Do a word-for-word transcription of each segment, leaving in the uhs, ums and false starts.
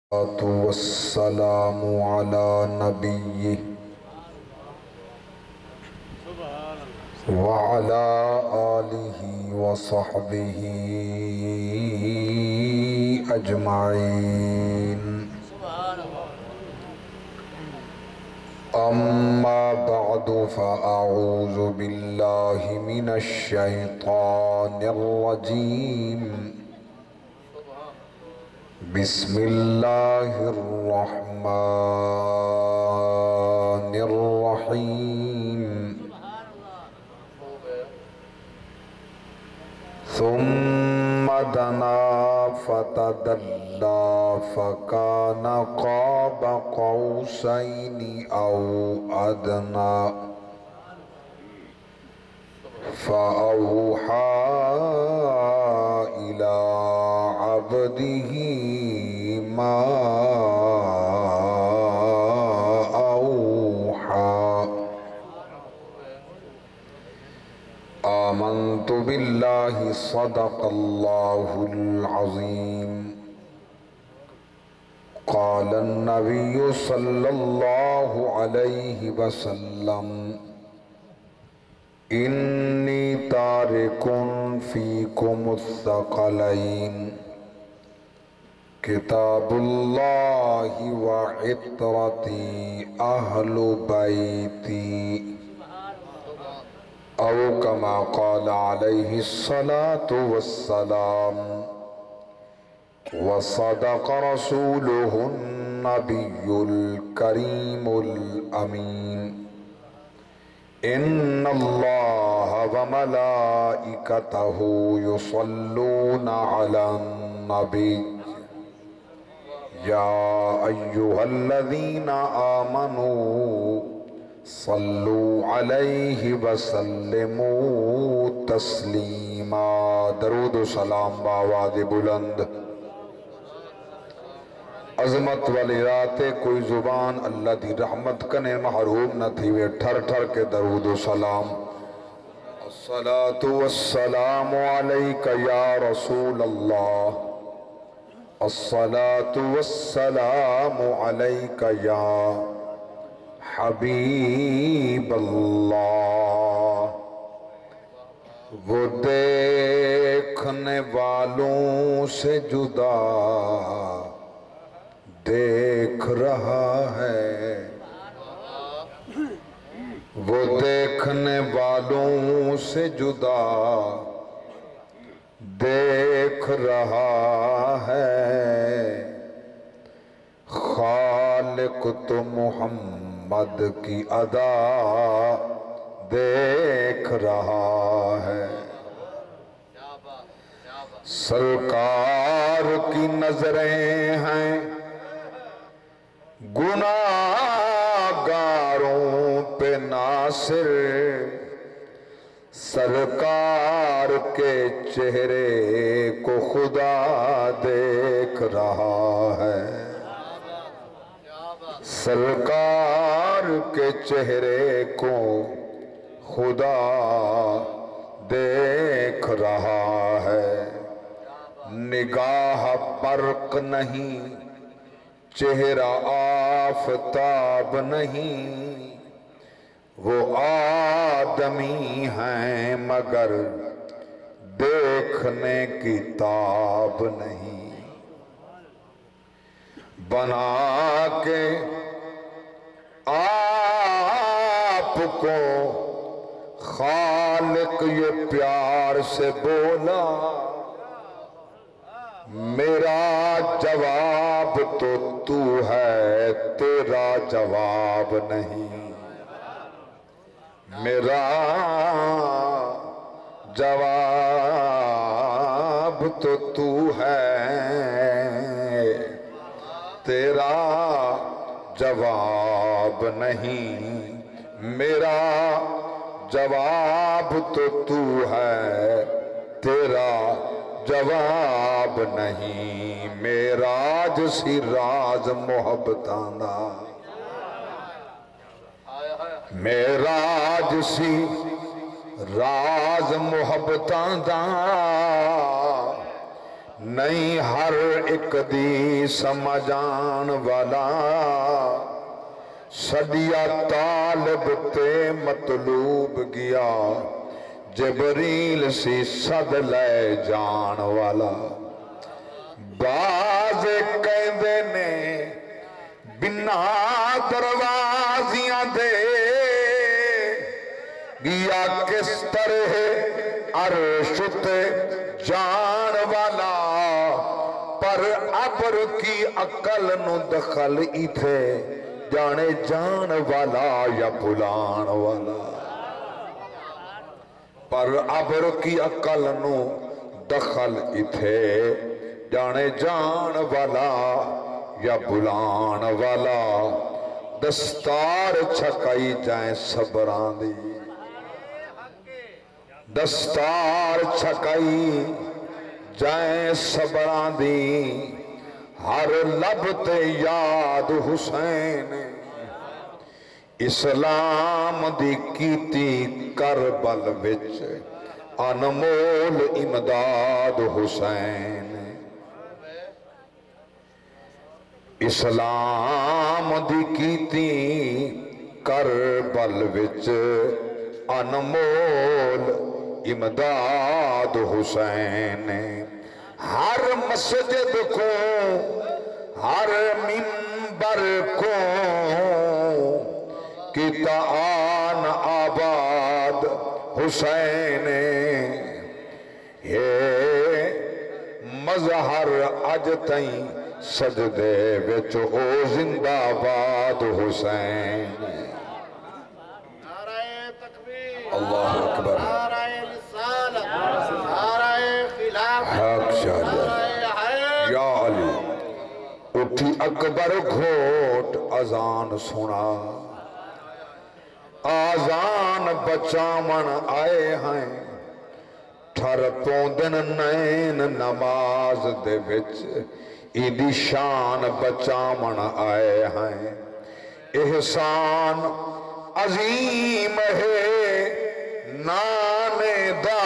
والسلام على نبيه وعلى آله وصحبه أجمعين. أما بعد فأعوذ بالله من الشيطان الرجيم. بسم الله الرحمن الرحيم. ثم دنا فتدلى فكان قاب قوسين أو أدنى فأوحى إلى عبده ما أوحى. آمنت بالله صدق الله العظيم. قال النبي صلى الله عليه وسلم إني تارك فيكم الثقلين كتاب الله وعترتي أهل بيتي أو كما قال عليه الصلاة والسلام. وصدق رسوله النبي الكريم الأمين. إن الله وملائكته يصلون على النبي يا أيها الذين آمنوا صلوا عليه وسلموا تسلیما. درود و سلام بآواز بلند. عظمت والی رات کوئی زبان اللہ دی رحمت کنے محروم نہ تھی وے ٹھر ٹھر کے درود و سلام. الصلاة والسلام علیک یا رسول اللہ. الصلاة والسلام علیک یا حبیب اللہ. وہ دیکھنے والوں سے جدا دیکھ رہا ہے. وہ دیکھنے والوں سے جدا دیکھ رہا ہے. خالق تو محمد کی ادا دیکھ رہا ہے. سرکار کی نظریں ہیں گناہگاروں پہ ناصر. سرکار کے چہرے کو خدا دیکھ رہا ہے. سرکار کے چہرے کو خدا دیکھ رہا ہے. نگاہ برق نہیں چہرہ آفتاب نہیں. وہ آدمی ہیں مگر دیکھنے کی تاب نہیں. بنا کے آپ کو خالق یہ پیار سے بولا. میرا جواب تو تو ہے تیرا جواب نہیں. میرا جواب تو تو ہے تیرا جواب نہیں. میرا جواب تو تو ہے تیرا جواب نہیں. میراج سی راز محبتاں دا میراج سی راز محبتاں دا نہیں ہر ایک دی سمجھان والا صدیہ طالب تے مطلوب گیا جبریل سی صد لے جان والا باز کہندے نے بنا دروازیاں دے گیا کس طرح عرش تے جان والا پر ابر کی عقل نو دخل ہی تھے جانے جان والا یا بلان والا پر ابر کی عقل نو دخل ہی تھے جانے جان والا یا بلان والا دستار چھکائی جائیں صبران دی دستار چھکائی جائیں صبران دی ہر لب تے یاد حسین اسلام دی کیتی کربل وچ انمول امداد حسین اسلام دی کیتی کربل وچ انمول امداد حسین ہر مسجد کو ہر منبر کو کتان آباد حسین یہ مظہر اج تائیں سجدے وچ او زندہ باد حسین اللہ اکبر حق شاہد یا علی اٹھی اکبر گھوٹ اذان سنا آزان بچامن آئے ہیں ٹھر پوندن نین نماز دے وچ ایدی شان بچامن آئے ہیں احسان عظیم ہے نانے دا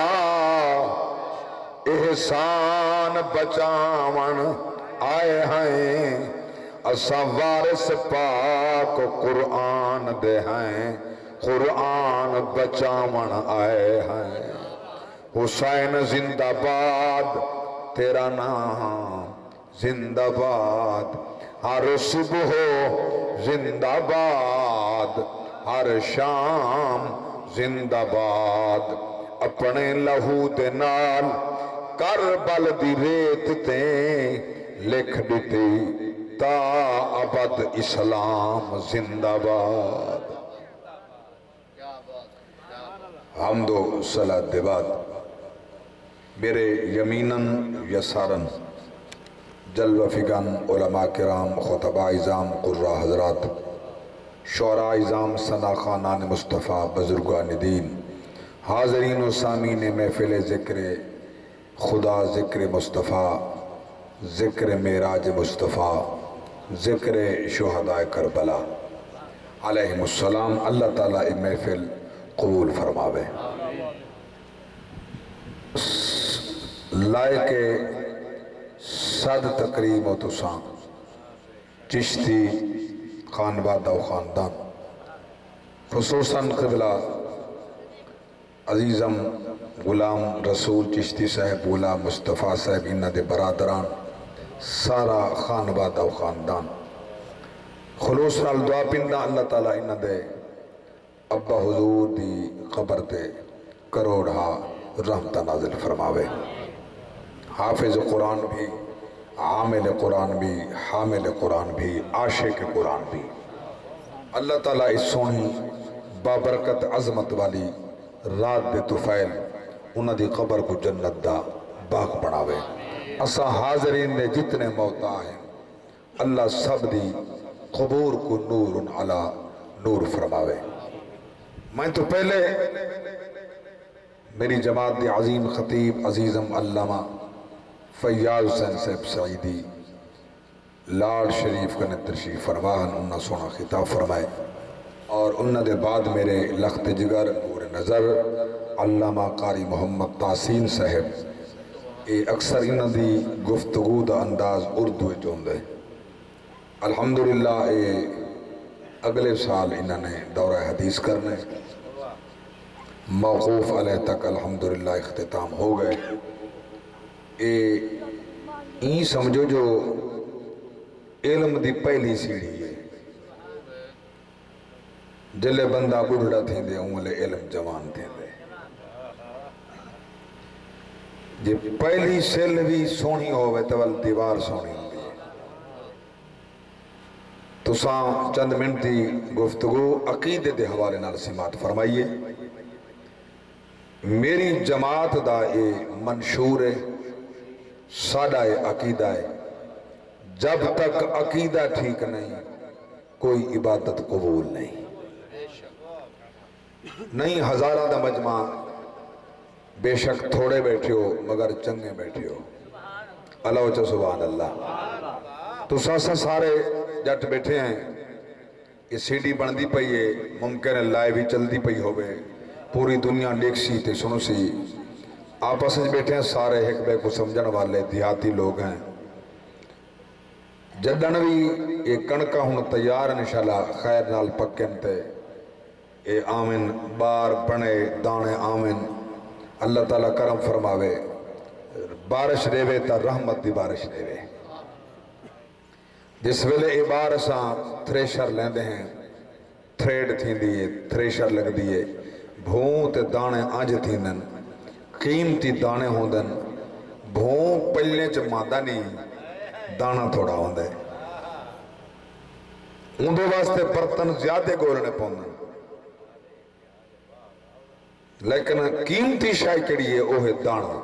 احسان بچامن آئے ہیں اساں وارث پاک قرآن دے ہیں قرآن بچامن آئے ہیں حسین زندہ باد تیرا نام زندہ باد ہر صبح زندہ باد ہر شام زندہ باد اپنے لہو دے نال کربل دی ریت تے لکھ دیتی تا ابد اسلام زندہ باد حمد و صلاة دے بعد میرے یمیناً یساراً جلوہ فگن علماء کرام خطبہ عظام قرہ حضرات شعراء عظام ثنا خانان مصطفیٰ بزرگان دین حاضرین و سامین محفل ذکر خدا ذکر مصطفیٰ ذکر معراج مصطفیٰ ذکر شہداء کربلا علیہم السلام اللہ تعالیٰ محفل قبول فرماوے لائق صد تقریب و تسان چشتی خانوادہ و خاندان خصوصاً قبلہ عزیزم غلام رسول چشتی صاحب غلام مصطفیٰ صاحب انہ دے برادران سارا خانوادہ و خاندان خلوص نال دعا پندہ اللہ تعالیٰ انہ دے ابا حضور دی قبر تے کروڑا رحمتہ نازل فرماوے حافظ قرآن بھی عامل قرآن بھی حامل قرآن بھی عاشق قرآن بھی اللہ تعالیٰ اس سونی بابرکت عظمت والی رات دے طفیل انہ دی قبر کو جنت دا باغ بناوے اسا حاضرین نے جتنے موتا ہیں اللہ سب دی قبور کو نور علی نور فرماوے میں تو پہلے میری جماعت دی عظیم خطیب عزیزم علامہ فیاض حسین صاحب سعیدی لاڑ شریف کا تشریف فرمان انہ سونا خطاب فرمائے اور انہ دے بعد میرے لخت جگر نور نظر علامہ قاری محمد تحسین صاحب یہ اکثر انہوں دی گفتگو دا انداز اردو چاہتا ہے. الحمدللہ یہ اگلے سال انہوں نے دورہ حدیث کرنے موقوف علیہ تک الحمدللہ اختتام ہو گئے. یہ این سمجھو جو علم دی پہلی سیڑھی ہے. جلے بندہ بڑھڑا تھیں دے اونلے علم جوان تھیں دے. جی پہلی سیل بھی سونی ہوئے تول دیوار سونی ہوئی ہے. تو ساں چند منٹی گفتگو عقیدے دے حوالے نال سماعت فرمائیے. میری جماعت دا اے منشور ہے، سادہ اے عقیدہ ہے. جب تک عقیدہ ٹھیک نہیں کوئی عبادت قبول نہیں. نہیں ہزارہ دا مجمع بے شک تھوڑے بیٹھے ہو مگر چنگے بیٹھے ہو. اللہ وچہ سبحان اللہ. تو ساسا سارے جٹ بیٹھے ہیں. یہ سی ڈی بندی پئی ہے، ممکن ہے لائیو بھی چلدی پئی ہوئے، پوری دنیا دیکھ سی تے سنو سی. آپس میں بیٹھے ہیں سارے ایک بے کو سمجھن والے دیہاتی لوگ ہیں. جدن بھی یہ کڑکا ہوں تیار انشاءاللہ خیر نال پکن تے اے آمین بار بنے دانے آمین. اللہ تعالیٰ کرم فرماوے بارش دے وے تا رحمت دی بارش دے وے. جس ویلے اے بارساں تھریشر لیندے ہیں، تھریڈ تھی دیئے، تھریشر لگ دیئے، بھون تے دانے آنج تھی دن، قیمتی دانے ہوں دن. بھون پلنے چ مادہ نہیں، دانا تھوڑا ہوں دے. اندھے واسطے برتن زیادہ گولنے پوندن، لیکن قیمتی شائی کڑی ہے اوہ دانا.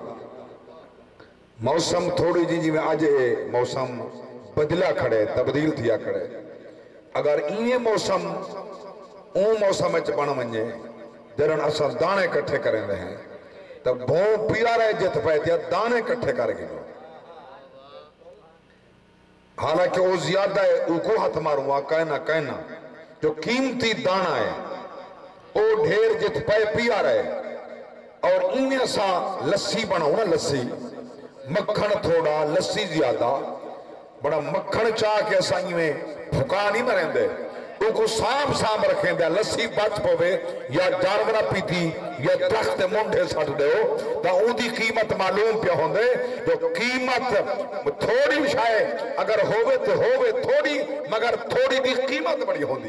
موسم تھوڑی جی جی میں آجے موسم بدلا کھڑے، تبدیل تھیا کھڑے. اگر یہ موسم اون موسم اچ بن ونجے جرن اصل دانے کٹھے کریں رہے ہیں تب بھون پیا رہے جت پہ دیا دانے کٹھے کر گئے. حالانکہ وہ زیادہ ہے او کو ہاتھ ماروں کہنا کہنا جو قیمتی دانا ہے او ڈھیر جت پہ پیا رہے. اور انہیں سا لسی بناؤ نا، لسی مکھن تھوڑا لسی زیادہ بڑا مکھن چاہ کے سائیں میں پھکا نہیں مریں دے. او کو سام سام رکھیں دے لسی بچ پوے یا جانورہ پیتی یا درخت منڈے سٹ دے ہو تا اون دی قیمت معلوم پہ ہوں دے. جو قیمت تھوڑی شائے اگر ہووے تو ہووے تھوڑی مگر تھوڑی دی قیمت بڑی ہوں دی.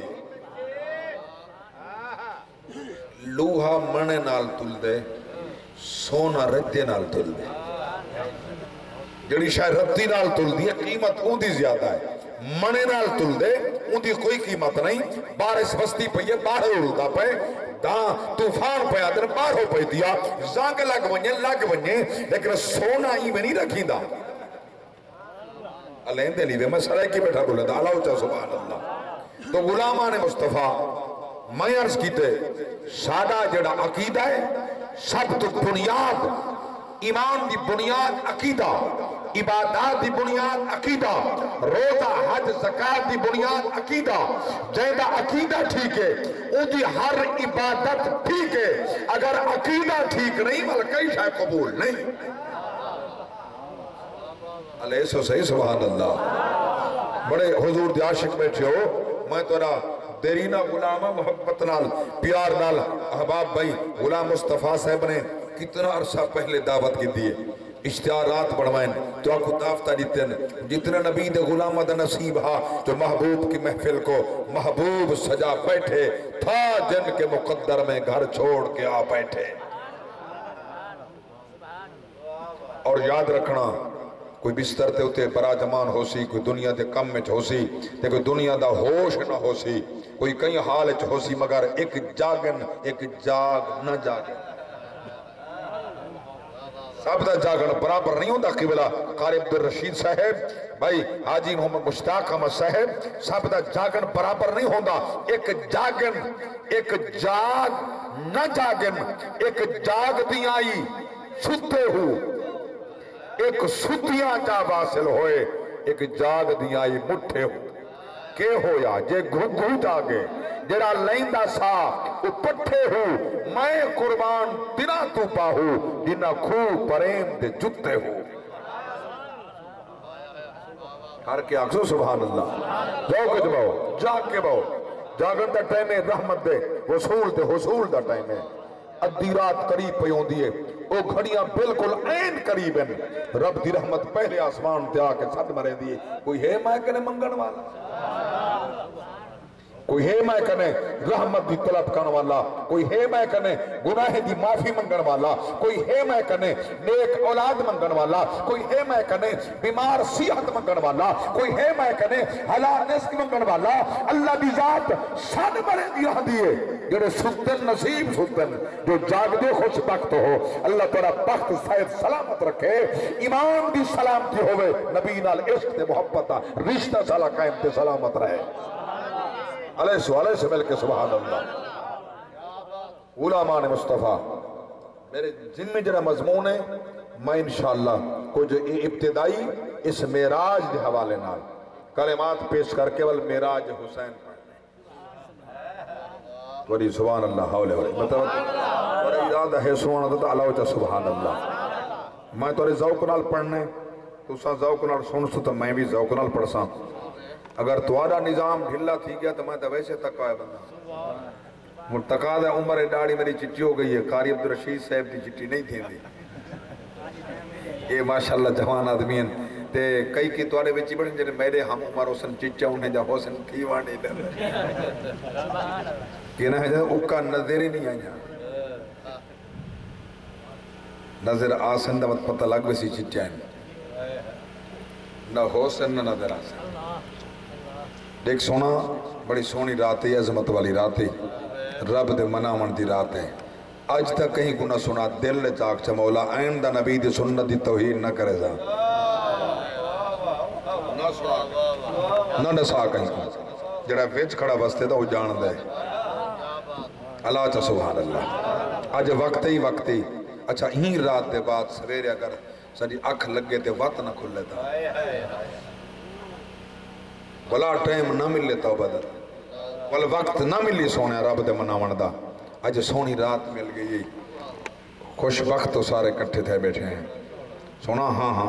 لوہا منے نال تل دے، سونا رتے نال تل دے. جڑی شاید رتی نال تل دی قیمت اون دی زیادہ ہے، منے نال تل دے اون دی کوئی قیمت نہیں. بارش بستی پئیے باہر اڑتا پہ داں طوفان پہ آدر باہر ہو پہ دیا زانگ لگ ونجے لگ ونجے لیکن سونا ہی میں نہیں رکھی دا. اللہ دے لیوے میں سرائے کی بیٹھا بولے دا اللہ اچھا سبحان اللہ. تو غلامان مصطفیٰ میں عرض کیتے سادہ جڑا عقیدہ ہے سب تو بنیاد، ایمان دی بنیاد عقیدہ، عبادات دی بنیاد عقیدہ، روزہ حج زکاة دی بنیاد عقیدہ. جیدہ عقیدہ ٹھیک ہے ان دی ہر عبادت ٹھیک ہے. اگر عقیدہ ٹھیک نہیں ملکہ شاید قبول نہیں. علیہ سو صحیح سبحان اللہ. بڑے حضور دی عاشق بیٹھے ہو، میں تورا دیرینہ غلامہ محبت نال پیار نال احباب بھائی غلام مصطفیٰ صاحب نے کتنا عرصہ پہلے دعوت کی دیئے، اشتہارات بڑھوائیں تو آپ کو دافتہ دیتے ہیں. جتنا نبی دے غلامہ دا نصیب ہا جو محبوب کی محفل کو محبوب سجا بیٹھے تھا جن کے مقدر میں گھر چھوڑ کے آ بیٹھے. اور یاد رکھنا کوئی بستر تے ہوتے برا جمان ہو سی، کوئی دنیا دے کم میں ہو سی تے کوئی دنیا دا ہوش نہ ہو سی، کوئی کئی حال ہو سی مگر ایک جاگن ایک جاگ نہ جاگن. سب دا جاگن برابر نہیں ہوتا. قبلہ قاری عبدالرشید صاحب بھائی حاجی محمد مشتاق احمد صاحب سب دا جاگن برابر نہیں ہوتا. ایک جاگن ایک جاگ نہ جاگن، ایک جاگ دی آئی ستے ہو، ایک ستیاں جا واصل ہوئے، ایک جاگ دی آئی مٹھے ہو. کہ ہویا جے گھو جاگے جڑا لیندہ سا او پٹھے ہو میں قربان تیرا تو پاہو جنہ کھو پریم دے جتے ہو ہر کے آگسو سبحان اللہ جاؤ کچھ باؤ جاگ کے باؤ جاگن دا ٹائم ہے رحمت دے وصول دے حصول دا ٹائم ہے ادھی رات قریب پیون دیئے او گھڑیاں بالکل این قریب ہیں رب دی رحمت پہلے آسمان تے آکے صد مرے دیئے کوئی ہے مائے کنے منگن والا کوئی ہے میں کنے رحمت دی طلب کرنے والا کوئی ہے میں کنے گناہ دی معافی منگن والا کوئی ہے میں کنے نیک اولاد منگن والا کوئی ہے میں کنے بیمار صحت منگن والا کوئی ہے میں کنے حلال رزق منگن والا اللہ دی ذات سن مرے دیا دیئے جڑے ستن نصیب ستن جو جاگ دے خوش بخت ہو اللہ تیرا بخت صحت سلامت رکھے ایمان دی سلامتی ہوئے نبی نال عشق دے محبت رشتہ سالہ قائم تے سلامت رہے علیہ سوالے سے مل کے سبحان اللہ علماء مصطفیٰ میرے جن میں جنہ مضمون ہے میں انشاءاللہ کچھ ابتدائی اس معراج دے حوالے نال کلمات پیش کر کے ول معراج حسین وری سبحان اللہ حولے وری مطلب وری ارادہ ہے سبحان اللہ اللہ وچہ سبحان اللہ میں تو ذوق نال پڑھنے تو سا ذوق نال سنسو تو میں بھی ذوق نال پڑھ ساں اگر توارا نظام ڈھلا تھی گیا تو میں تو ویسے تکا ہے بندہ مرتقاد ہے عمر ڈاڑی میری چٹی ہو گئی ہے قاری عبدالرشید صاحب دی چٹی نہیں تھی دی یہ ماشاءاللہ جوان آدمی ہیں تے کئی کی توارے ویچی بڑھیں جنہیں میرے ہم عمر حسن چچا انہیں جا حسن کیوانے دے کہنا ہے جنہیں اکا نظر ہی نہیں آئیں نظر آسن دا پتہ لگ ویسی چچا ہیں نہ حسن نہ نظر آسن دیکھ سونا بڑی سونی رات ہے عظمت والی رات ہے رب دے منامن دی رات ہے آج تک کہیں گناہ سنا دل لے چاک چا مولا این دا نبی دی سنت دی توہین نہ کرے زا نہ نسا کہیں جڑا ویچ کھڑا بستے دا وہ جان دے اللہ چا سبحان اللہ آج وقت ہی وقت ہی اچھا ہی رات دے بعد سویرے اگر ساری اکھ لگے تے وقت نہ کھل لیتا بلا ٹائم نہ مل لیتا بدر بلا وقت نہ ملی سونے رب دے مناون دا اج سونی رات مل گئی خوش وقت تو سارے کٹھے تھے بیٹھے ہیں سونا ہاں ہاں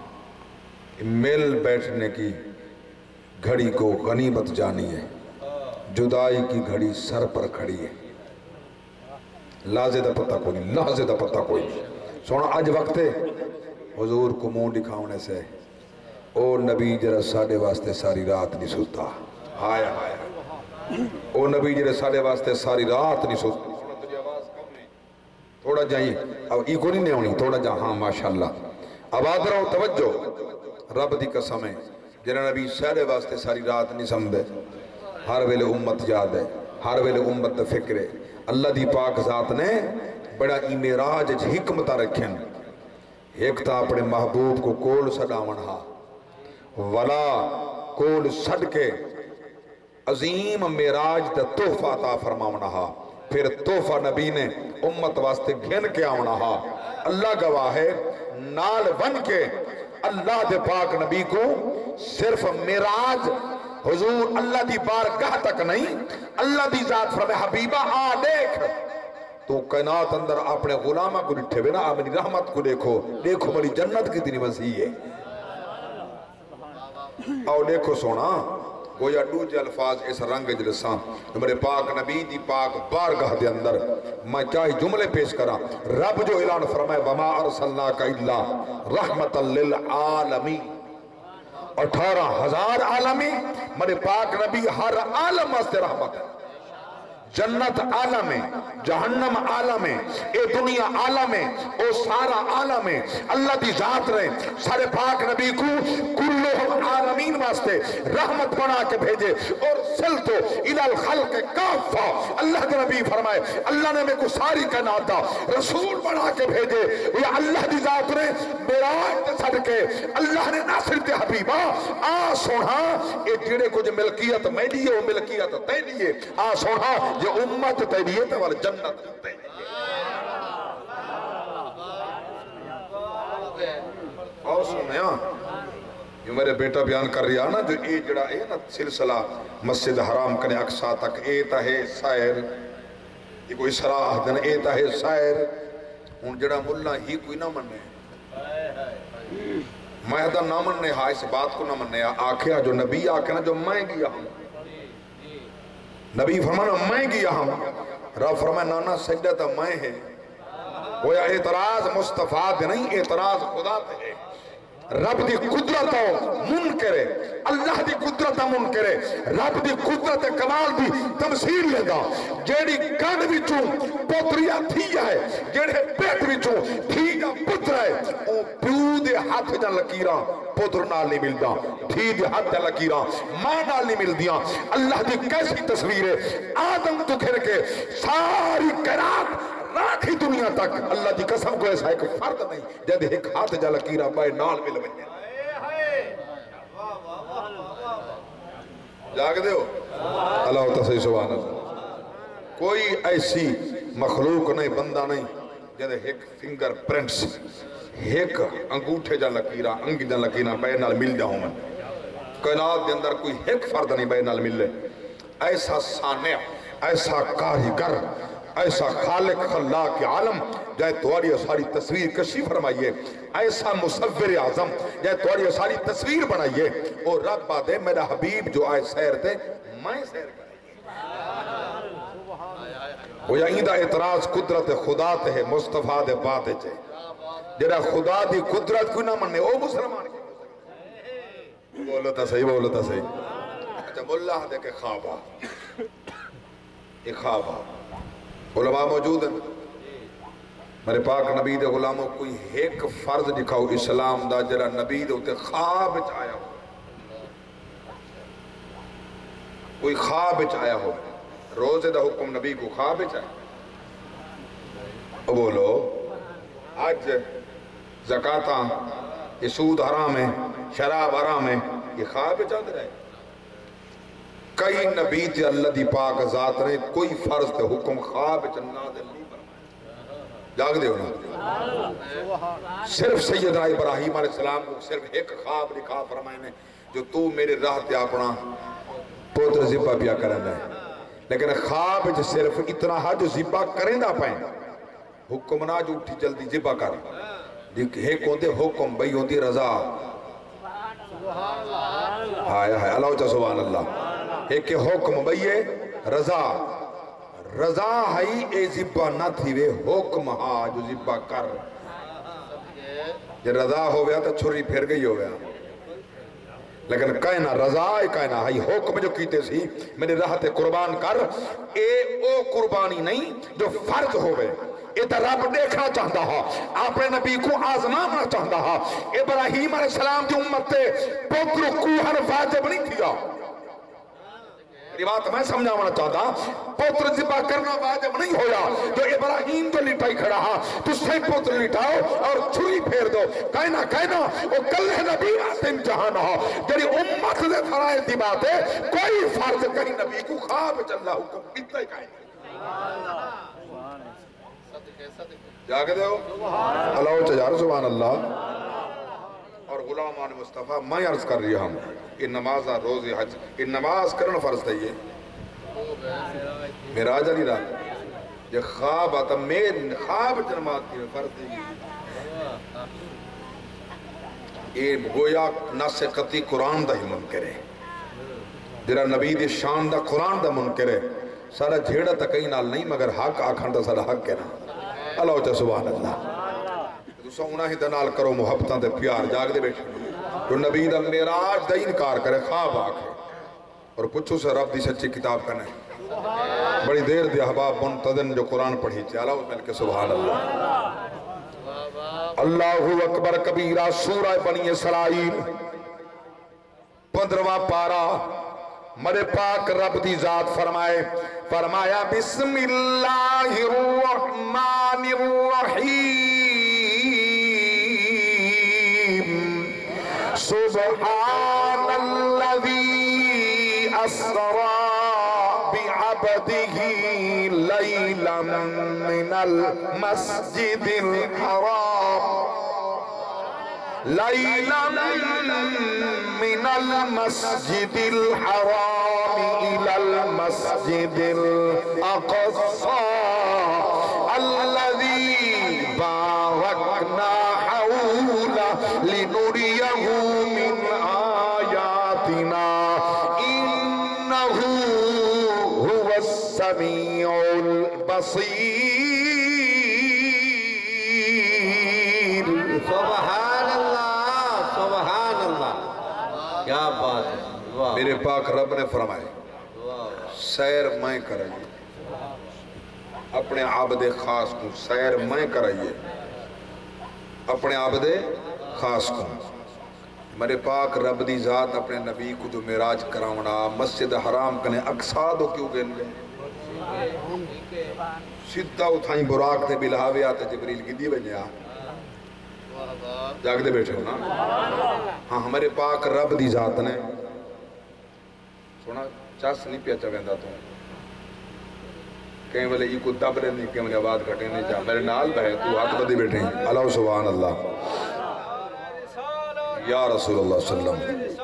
مل بیٹھنے کی گھڑی کو غنیمت جانی ہے جدائی کی گھڑی سر پر کھڑی ہے لازے دا پتہ کوئی نہیں لازے دا پتہ کوئی نہیں سونا اج وقت ہے حضور کو منہ دکھاونے سے او نبی جرہ ساڑھے واسطے ساری رات نہیں سوتا آیا آیا او نبی جرہ ساڑھے واسطے ساری رات نہیں سوتا تھوڑا جائیں اب ای کو نہیں ہونی تھوڑا جا ہاں ماشاءاللہ آباد رہو توجہ رب دی قسم ہے جرہ نبی ساڑھے واسطے ساری رات نہیں سمدے ہر ویلے امت یاد ہے ہر ویلے امت فکر ہے اللہ دی پاک ذات نے بڑا ای معراج حکمتہ رکھیں ایک تا اپنے محبوب کو کول سڈاون ہا ولا کول سڈ کے عظیم معراج دا تحفہ عطا فرماونا ہا پھر تحفہ نبی نے امت واسطے گھن کے آونا ہا اللہ گواہ ہے نال بن کے اللہ دے پاک نبی کو صرف معراج حضور اللہ دی بارگاہ تک نہیں اللہ دی ذات فرمائے حبیبہ آ دیکھ تو کائنات اندر اپنے غلامہ کو نٹھے بنا آپ میری رحمت کو دیکھو دیکھو میری جنت کی تنی وسیع ہے آؤ دیکھو سونا گویا دوجہ الفاظ اس رنگ جلساں میرے پاک نبی دی پاک بارگاہ دے اندر میں چاہی جملے پیش کرا رب جو اعلان فرمائے وَمَا أَرْسَلْنَاكَ إِلَّا رَحْمَةً لِلْعَالَمِينَ اٹھارہ ہزار عالمی میرے پاک نبی ہر عالم واسطے رحمت ہے جنت عالم ہے جہنم عالم ہے اے دنیا عالم ہے او سارا عالم ہے اللہ دی ذات رہے سارے پاک نبی کو کلہم عالمین واسطے رحمت بنا کے بھیجے اور سلطو الى الخلق کافہ اللہ کے نبی فرمائے اللہ نے میں کو ساری کائنات دا رسول بنا کے بھیجے یا اللہ دی ذات نے معراج تے صدقے اللہ نے ناصر تے حبیبہ آ سونا اے جڑے کچھ ملکیت میں دیئے وہ ملکیت تے دیئے آ سونا یہ امت تے دیئے تے والا جنت تے اور سنیا یہ میرے بیٹا بیان کر رہا نا جو اے جڑا اے نا سلسلہ مسجد حرام کنے اقصا تک اے تا ہے سائر یہ کوئی سراح دن اے تا ہے سائر ان جڑا ملہ ہی کوئی نہ مننے مہدہ نہ مننے ہاں اس بات کو نہ مننے آکھیا جو نبی آکھے نا جو میں گیا ہوں نبی فرمانا میں گیا ہوں رب فرمانا نانا سجدہ تا میں ہے وہ اعتراض مصطفیٰ دے نہیں اعتراض خدا تے ہے رب دی قدرت منکرے اللہ دی قدرت منکرے رب دی قدرت کمال دی تمثیل لے گا جیڑی کان وچوں پوتریا تھی ہے جیڑے پیٹ وچوں تھی جا پتر ہے او پیو دے ہاتھ جا لکیراں پتر نال نہیں ملدا تھی دے ہاتھ جا لکیراں ماں نال نہیں ملدیاں اللہ دی کیسی تصویر ہے آدم تو گھر کے ساری کائنات راکھی دنیا تک اللہ دی قسم کو ایسا ایک فرد نہیں جد ایک ہاتھ جا لکیرہ بائے نال مل بنیا جاگ دے ہو اللہ تصحیح سبحان اللہ کوئی ایسی مخلوق نہیں بندہ نہیں جد ایک فنگر پرنٹس ایک انگوٹھے جا لکیرہ انگ جا لکیرہ بائے نال مل جاؤں میں کائنات دے اندر کوئی ایک فرد نہیں بائے نال مل لے ایسا سانع ایسا کاریگر ایسا خالق خلاق عالم جائے تواری ساری تصویر کشی فرمائیے ایسا مصور اعظم جائے تواری ساری تصویر بنائیے اور رب دے میرا حبیب جو آئے سیر تھے میں سیر کرائیے وہ یا ایندہ اعتراض قدرت خدا تے ہے مصطفیٰ دے باتے چھے جڑا خدا دی قدرت کوئی نہ مننے او مسلمان کی بولو تا صحیح بولو تا صحیح جب اللہ دے کے خوابہ ایک خوابہ علماء موجود ہیں میرے پاک نبی دے غلاموں کوئی ایک فرض دکھاؤ اسلام دا جرا نبی دے ہوتے خواب اچ آیا ہو کوئی خواب اچ آیا ہو روزے دا حکم نبی کو خواب اچ آیا بولو آج زکاتاں یہ سود حرام ہے شراب حرام ہے یہ خواب اچ آدھ رہے کئی نبی تے اللہ دی پاک ذات نے کوئی فرض تے حکم خواب چننا دے نہیں فرمایا جاگ دے ہونا صرف سیدنا ابراہیم علیہ السلام کو صرف ایک خواب لکھا فرمائے نے جو تو میرے راہ تے اپنا پوتر ذبح پیا کرن ہے لیکن خواب جو صرف اتنا ہے جو ذبح کریں دا پائیں حکم نہ جو اٹھی جلدی ذبح کر ایک ہوندے حکم بھئی ہوندی رضا ہائے ہائے اللہ اچھا سبحان اللہ ایک حکم بھئیے رضا رضا ہائی اے ذبح نہ تھی وے حکم ہاں جو ذبح کر جب رضا ہو گیا تو چھری پھر گئی ہو گیا لیکن کہنا رضا ہے کہنا ہائی حکم جو کیتے سی میرے راہ تے قربان کر اے او قربانی نہیں جو فرض ہوئے اے تا رب دیکھنا چاہتا ہا اپنے نبی کو آزمانا چاہتا ہا ابراہیم علیہ السلام کی امت تے پتر کوہر واجب نہیں تھیا یہ بات میں سمجھانا چاہتا پتر ذبح کرنا واجب نہیں ہویا جو ابراہیم جو لٹائی کھڑا ہا تو سے پتر لٹاؤ اور چھری پھیر دو کہنا کہنا وہ کلہ نبی واسطے امتحان ہا جنہی امت دے فرائض دی بات ہے کوئی فرض کہیں نبی کو خواب چل رہا حکم اتنا ہی کہیں جاگے دے ہو اللہ چجار سبحان اللہ اور غلامان مصطفیٰ میں عرض کر رہی ہوں کہ نماز روزی حج کہ نماز کرنا فرض تھا یہ میرا آجا نہیں رہا یہ خواب آتا میں خواب جنمات کی فرض تھی یہ گویا ناسقتی قرآن دا ہی منکر ہے جرا نبی دی شان دا قرآن دا منکر ہے سارا جھیڑا تا کہیں نال نہیں مگر حق آکھان دا سارا حق کہنا اللہ اچھا سبحان اللہ دوسرا انہا ہی دنال کرو محبتاں دے پیار جاگ دے بیٹھ جو نبی دا میراج دا انکار کرے خواب آکھے اور پچھو سے رب دی سچی کتاب کرنے بڑی دیر دی احباب منتدن جو قرآن پڑھی چاہے اللہ مل کے سبحان اللہ اللہ اکبر کبیرہ سورہ بنی اسرائیل پندرواں پارا مرے پاک رب دی ذات فرمائے فرمایا بسم اللہ الرحمن الرحیم سبحان الذی اسرا بعبده لیلا من المسجد الحرام ليلا من المسجد الحرام إلى المسجد الأقصى الذي باركنا حوله لنريه من آياتنا إنه هو السميع البصير. سبحان اللہ سبحان اللہ کیا بات ہے. میرے پاک رب نے فرمائے سیر میں کرائیے اپنے عابد خاص کو، سیر میں کرائیے اپنے عابد خاص کو. میرے پاک رب دی ذات اپنے نبی کو جو معراج کراونا مسجد حرام کنے اقصاد ہو کیوں گئن گئے سیدھا اتھائیں براق تے بلہاوے آتے جبریل کی دی بنیا جاگ دے بیٹھے ہو نا. ہاں ہمارے پاک رب دی ذات نے سونا چاس نہیں پیا چویندہ تو کہیں والے یہ کو دب رہے نہیں کہیں والے آواز گھٹے نہیں چاہ میرے نال بہے تو ہاتھ بدی بیٹھے ہیں. اللہ سبحان اللہ یا رسول اللہ صلی اللہ علیہ وسلم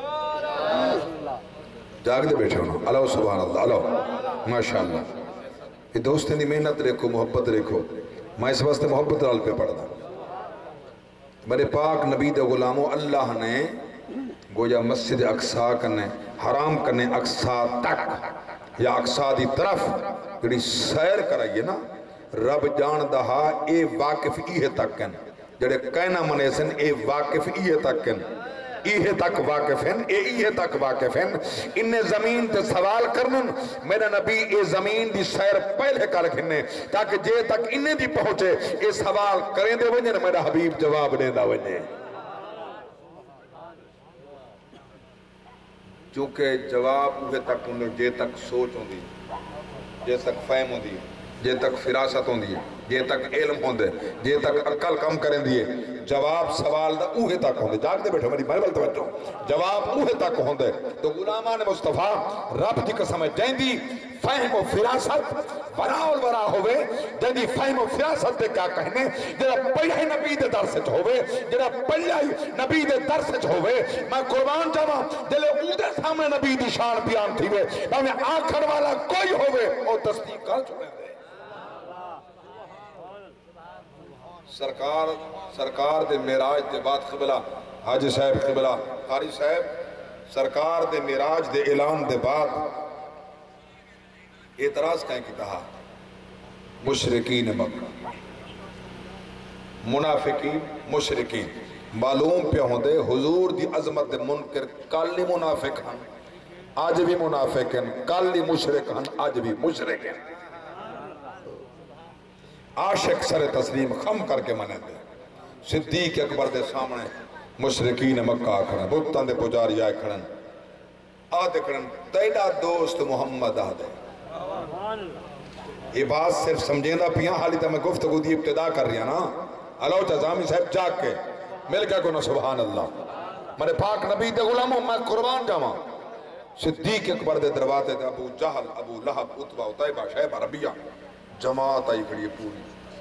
جاگ دے بیٹھے ہو نا. اللہ سبحان اللہ اللہ ماشاءاللہ. یہ دوستیں دی محنت رکھو محبت رکھو. میں اس واسطے محبت رال پہ پڑھنا. میرے پاک نبی دے غلاموں اللہ نے گویا مسجد اقصا کنے حرام کنے اقصا تک یا اقصا دی طرف جڑی سیر کرائیے نا رب جان دہا اے واقف ایہ تک کن جڑے کہنا منے سن اے واقف ایہ تک کن ایہ تک واقف ہیں اے ایہ تک واقف ہیں. انہیں زمین تے سوال کرنن میرا نبی اے زمین دی سیر پہلے کر کھنے تاکہ جے تک انہیں دی پہنچے اے سوال کریں دے ونجن میرا حبیب جواب دے دا ونجے. چونکہ جواب اوہے تک انہیں جے تک سوچ ہوں دی جے تک فہم ہوں دی جے تک فراست ہوں دی جے تک علم ہوں دے جے تک عقل کم کریں دیئے جواب سوال دا اوہے تک ہوں دے. جاگ دے بیٹھو میری بائبل توجہ جواب اوہے تک ہوں دے. تو غلامان مصطفیٰ رب دی قسم جائیں دی فہم و فراست برا اور برا ہوئے جائیں دی فہم و فراست دے کیا کہنے جڑا پہلے نبی دے درس چ ہوئے جڑا پہلے نبی دے درس چ ہوئے میں قربان جاواں جلے اودے سامنے نبی دی شان بیان تھی وے میں آخر والا کوئی ہوئے او تصدیق کر چکے دے. سرکار سرکار دے معراج دے بعد قبلہ حاجی صاحب قبلہ قاری صاحب سرکار دے معراج دے اعلان دے بعد اعتراض کہیں کی تہا مشرکین مکہ منافقین مشرکین معلوم پہ ہوں دے حضور دی عظمت دے منکر کالی منافق ہن آج بھی منافق ہیں کالی مشرک ہن آج بھی مشرک ہیں. عاشق سر تسلیم خم کر کے منے دے صدیق اکبر دے سامنے مشرکین مکہ آکھرن بھتان دے پجاری آئے کھڑن آدھے کھڑن تیڑا دوست محمد آدھے. یہ بات صرف سمجھیں دا پیاں حالی تا میں گفتگو دی ابتدا کر رہی نا. اللہ جزامی صاحب جاگ کے مل گیا کو سبحان اللہ. میرے پاک نبی دے غلاموں میں قربان جاواں صدیق اکبر دے دروازے دے ابو جہل ابو لہب عتبہ عتیبہ شیبہ ربیہ جماعت آئی کھڑی ہے پوری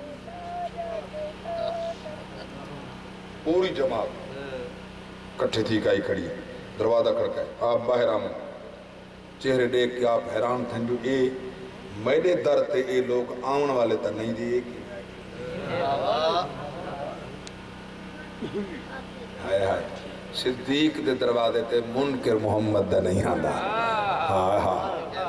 پوری جماعت کٹھے تھی کائی کھڑی ہے دروازہ کھڑکا ہے. آپ باہر آمیں چہرے دیکھ کے آپ حیران تھیں جو اے میرے در تے اے لوگ آن والے تا نہیں دیئے کی ہائے ہائے صدیق دے دروازے تے منکر محمد دا نہیں آندہ. ہاں ہاں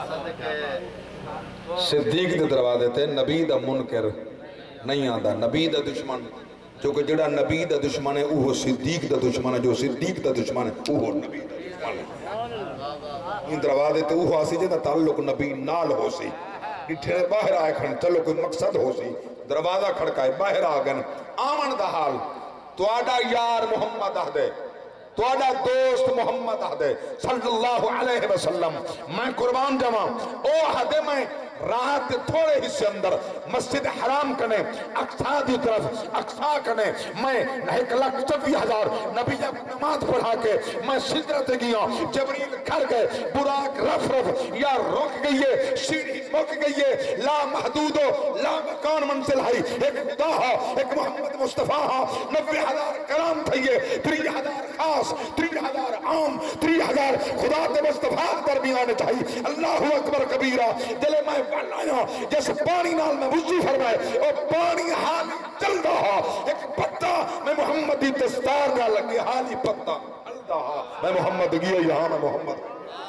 صدیق دے دروازے تے نبی دا منکر نہیں آندہ. نبی دا دشمن جو کہ جڑا نبی دا دشمن ہے اوہ صدیق دا دشمن ہے جو صدیق دا دشمن ہے اوہ نبی دا دشمن ہے. ان دروازے تے اوہ آسی جے دا تعلق نبی نال ہو سی ڈٹھے باہر آئے کھن چلو کوئی مقصد ہو سی دروازہ کھڑکائے باہر آگن آمن دا حال تو آڈا یار محمد آدھے تو آڈا دوست محمد آدھے صلی اللہ علیہ وسلم میں قربان جمع او آدھے میں رات تھوڑے حصے اندر مسجد حرام کنے اقصا دی طرف اقصا کنے میں ایک لاکھ چوبی ہزار نبی جب نماز پڑھا کے میں سجرت گیا جبریل کر گئے براق رف رف یا رک گئیے سیڑھی مک گئیے لا محدود ہو لا مکان منزل ہے ایک خدا ہو ایک محمد مصطفیٰ ہو نبی ہزار کرام تھئیے تری ہزار خاص تری ہزار عام تری ہزار خدا تے مصطفیٰ درمیان چاہیے اللہ اکبر کبیرہ دلے میں بڑھایا جیسے پانی نال میں وضو فرمائے اور پانی حالی چل رہا ایک پتہ میں محمد دی دستار نہ لگے حالی پتہ اللہ میں محمد گیا یہاں میں محمد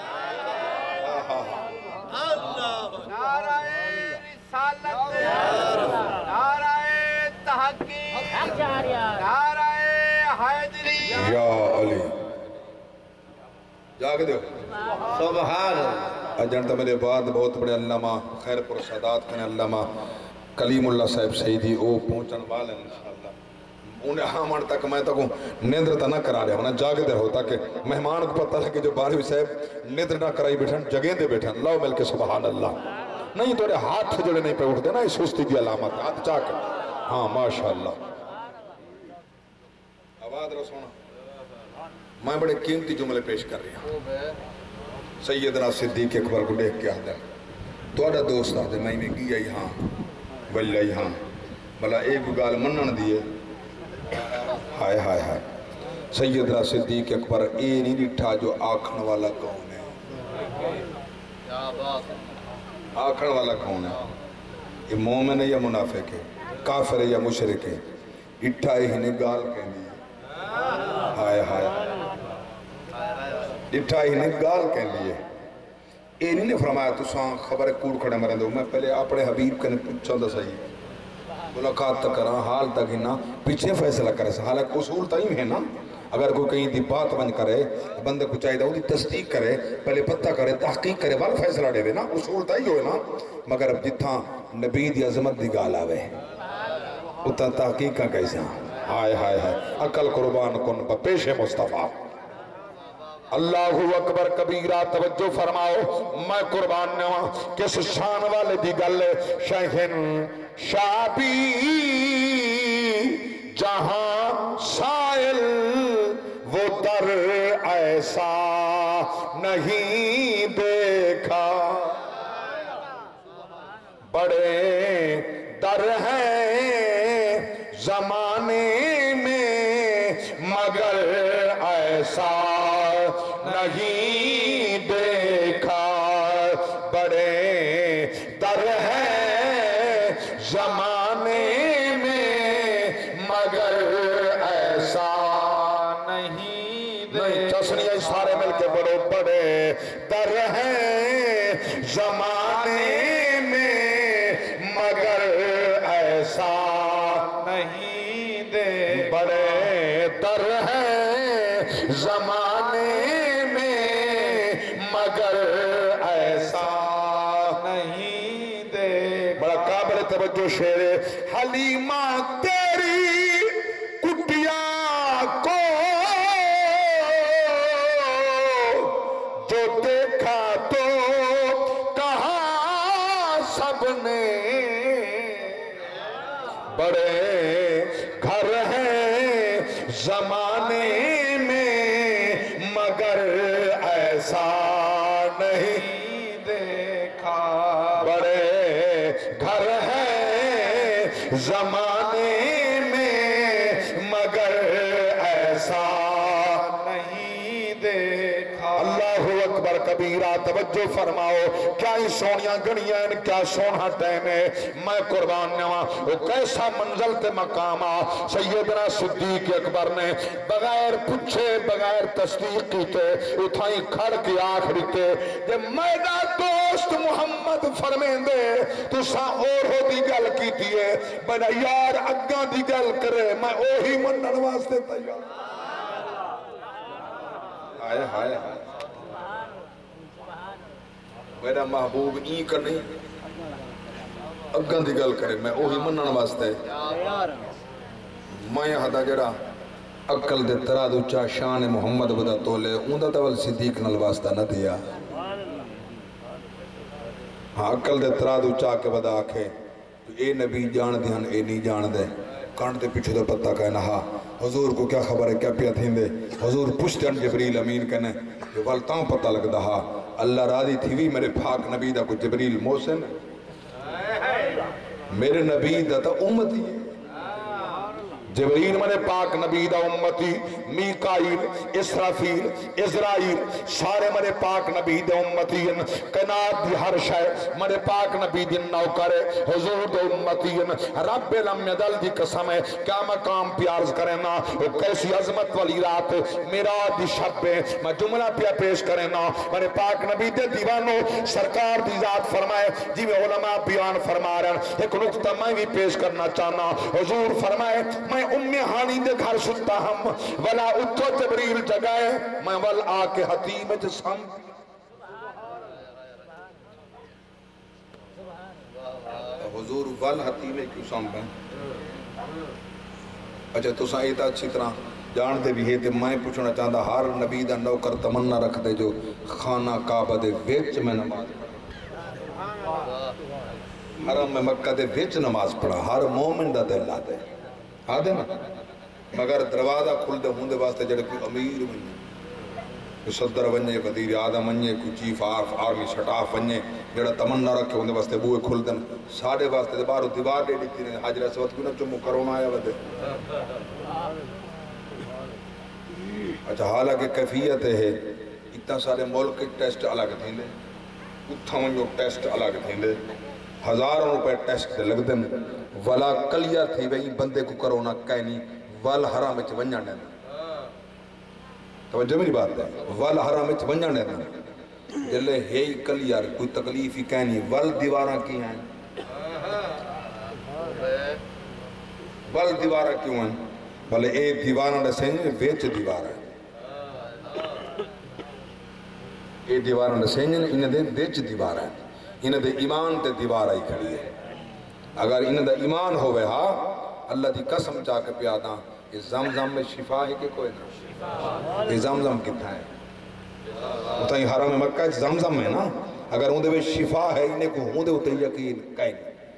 نعرہ رسالت نعرہ تحقیق نعرہ حیدری یا علی جاگ دیو سبحان اللہ اجنتا میرے بعد بہت بڑے علامہ خیر پر سادات کنے علامہ کلیم اللہ صاحب سیدی او پہنچن والے انشاءاللہ انہیں ہامان تک میں تکوں نیندر تا نہ کرا رہے ہونا جاگ دے ہوتا کہ مہمان کو پتہ لگے جو بارہویں صاحب نیندر نہ کرائی بیٹھن جگہ دے بیٹھن لاؤ مل کے سبحان اللہ نہیں تو ہاتھ جڑے نہیں پہ اٹھ دینا اس سستی دی علامت ہاتھ چاک ہاں ماشاءاللہ آواز رسونا میں بڑے قیمتی جملے پیش کر رہی ہوں سیدنا صدیق اکبر کو دیکھ کے آدھے تو آدھا دوست آدھے میں نے گیا یہاں بلیا یہاں بلا ایک گال منن دیئے ہائے ہائے ہائے سیدنا صدیق اکبر اے نہیں ڈٹھا جو آکھن والا کون ہے آکھن والا کون ہے یہ مومن ہے یا منافق ہے کافر ہے یا مشرک ہے ڈٹھا ہی نے گال کہنی ہے ہائے ہائے ڈٹھا ہی نے گال کہنی ہے اے نہیں نے فرمایا تو ساں خبر کوڑ کھڑے مرے دو میں پہلے اپنے حبیب کنے پوچھا دا صحیح ملاقات تک کرا حال تک ہی نا پیچھے فیصلہ کرے حالانکہ اصول تائم ہے نا اگر کوئی کہیں دی بات بن کرے بندے کو چاہیے دا وہ دی تصدیق کرے پہلے پتہ کرے تحقیق کرے وال فیصلہ دے نا اصول تائی ہوئے نا مگر اب جتھاں نبی دی عظمت دی گال آوے اتنا تحقیق کا کیسا ہائے ہائے ہائے عقل قربان کن بپیش مصطفیٰ اللہ اکبر کبیرہ توجہ فرماؤ میں قربان نوا کس شان والے دی گل شہن شابی جہاں سائل وہ در ایسا نہیں دیکھا بڑے در ہیں زمانے میں مگر ایسا نہیں دیکھا بڑے در ہیں زمانے میں مگر ایسا نہیں دیکھا چسنیاں سارے مل کے بڑے بڑے در ہیں زمانے میں مگر ایسا نہیں دے بڑے در ہیں زمانے میں مگر ایسا نہیں دے بڑا قابل توجہ شعر حلیمہ تیری کٹیا کو جو دیکھا تو کہا سب نے بڑے گھر ہیں زمانے میں مگر ایسا نہیں دیکھا بڑے گھر ہیں زمانے میں مگر ایسا نہیں دیکھا اللہ اکبر کبیرہ توجہ فرماؤ کیا ہی سونیاں گنیاں کیا سونا ٹائم ہے میں قربان نوا وہ کیسا منزل تے مقامہ سیدنا صدیق اکبر نے بغیر پچھے بغیر تصدیق کیتے اتھائی کھڑ کے آنکھ رکھتے جب میرا دوست محمد فرمین دے تو سا اور ہو دی گل کی تیئے بنا یار اگاں دی گل کرے میں اوہی منن واسطے تیار آئے ہائے ہائے میرا محبوب این کر نہیں اگاں دی گل کرے میں اوہی منن واسطے میں یہاں دا جڑا عقل دے تراد اچا شان محمد بدا تولے اوندا تول صدیق نال واسطہ نہ دیا ہاں عقل دے تراد اچا کے بدا آکھے اے نبی جان دے ہن اے نہیں جان دے کانٹ دے پیچھے دے پتہ کہنا ہاں حضور کو کیا خبر ہے کیا پیا تھیں دے حضور پوچھتے ہیں جبریل امین کہنے یہ والتاں پتہ لگ دہا اللہ راضی تھی بھی میرے پاک نبی دا کو جبریل محسن میرے نبی دا تا امتی ہے جبریل منے پاک نبی دا امتی میکائیل اسرافیل اسرائیل سارے منے پاک نبی دا امتی کنات دی ہر شے منے پاک نبی دی نوکر حضور دا امتی رب لم یدل دی قسم ہے کیا مقام پیارز کریں نا وہ کیسی عظمت والی رات میرا دی شب ہے میں جملہ پیا پیش کریں نا منے پاک نبی دے دیوانوں سرکار دی ذات فرمائے جی میں علماء بیان فرما رہے ہیں ایک نقطہ میں بھی پیش کرنا چاہنا حضور فرمائے میں امی ہانی دے گھر ستا ہم ولا اتو جبریل جگائے میں ول آکے حتیم جسم حضور ول حتیم کیوں سم پہ اچھا تو سائیتا اچھی طرح جانتے بھی ہے کہ میں پوچھنا چاہتا ہر نبی دا نوکر تمنا رکھ دے جو خانہ کعبہ دے ویچ میں نماز پڑھا حرم میں مکہ دے ویچ نماز پڑھا ہر مومن دا دل لا دے آدھے نا مگر دروازہ کھل دے ہوں دے واسطے جڑے کوئی امیر بننے کوئی صدر بننے وزیر اعظم بننے کوئی چیف آف آرمی سٹاف بننے جڑا تمنا رکھے ہوں دے واسطے بوئے کھل دن ساڑھے واسطے دے بارو دیوار دے دیتی رہے حاجر اسود کوئی نہ چمو کرونا آیا ودے اچھا حالانکہ کیفیت ہے اتنا سارے ملک کے ٹیسٹ الگ تھیں دے اتھا منجو ٹیسٹ الگ تھیں دے ہزاروں روپے ٹیسٹ دے لگ دن ولا کلیا تھی وہی بندے کو کرونا کہنی وال حرام اچھ ونجانے دن توجہ میری بات ہے وال حرام اچھ ونجانے دن جلے ہے کلیا کوئی تکلیفی کہنی وال دیوارہ کی ہیں وال دیوارہ کیوں ہیں بلے اے دیوارہ نے سینجے ویچ دیوارہ ہے اے دیوارہ نے سینجے انہیں دے ویچ دیوارہ ہے انہیں دے ایمان تے دیوارہ ہی کھڑی ہے اگر انہیں دا ایمان ہوئے ہاں اللہ دی قسم چاہ کے پیادا یہ زمزم میں شفا ہے کہ کوئی نہ یہ زمزم کتنا ہے اتنا ہی حرم مکہ زمزم ہے نا اگر اندھے میں شفا ہے انہیں کو ہوں دے ہوتے یقین کہیں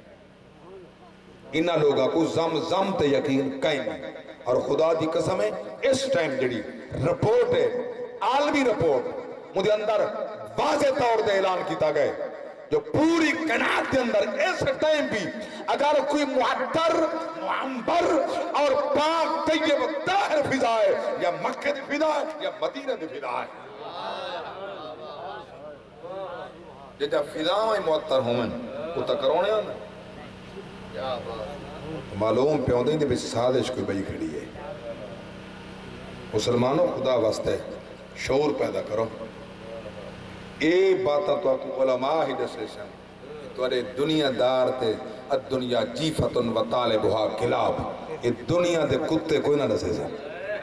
انہا لوگا کو زمزم تے یقین کہیں اور خدا دی قسم ہے اس ٹائم جڑی رپورٹ ہے عالمی رپورٹ مجھے اندر واضح طور دے اعلان کیتا گئے جو پوری کائنات کے اندر اس ٹائم بھی اگر کوئی معطر معمبر اور پاک طیب طاہر فضا ہے یا مکہ دی فضا ہے یا مدینہ دی فضا ہے جیسا فضا میں معطر ہوں وہ تکرونے آنا معلوم پہ ہوندیں دے بھی سازش کوئی بھائی کھڑی ہے مسلمانوں خدا واسطے شعور پیدا کرو اے باتا تو اکو علماء ہی دسے سن تو ارے دنیا دار تے الدنیا جیفتن و طالبہا کلاب اے دنیا دے کتے کوئی نہ دسے سن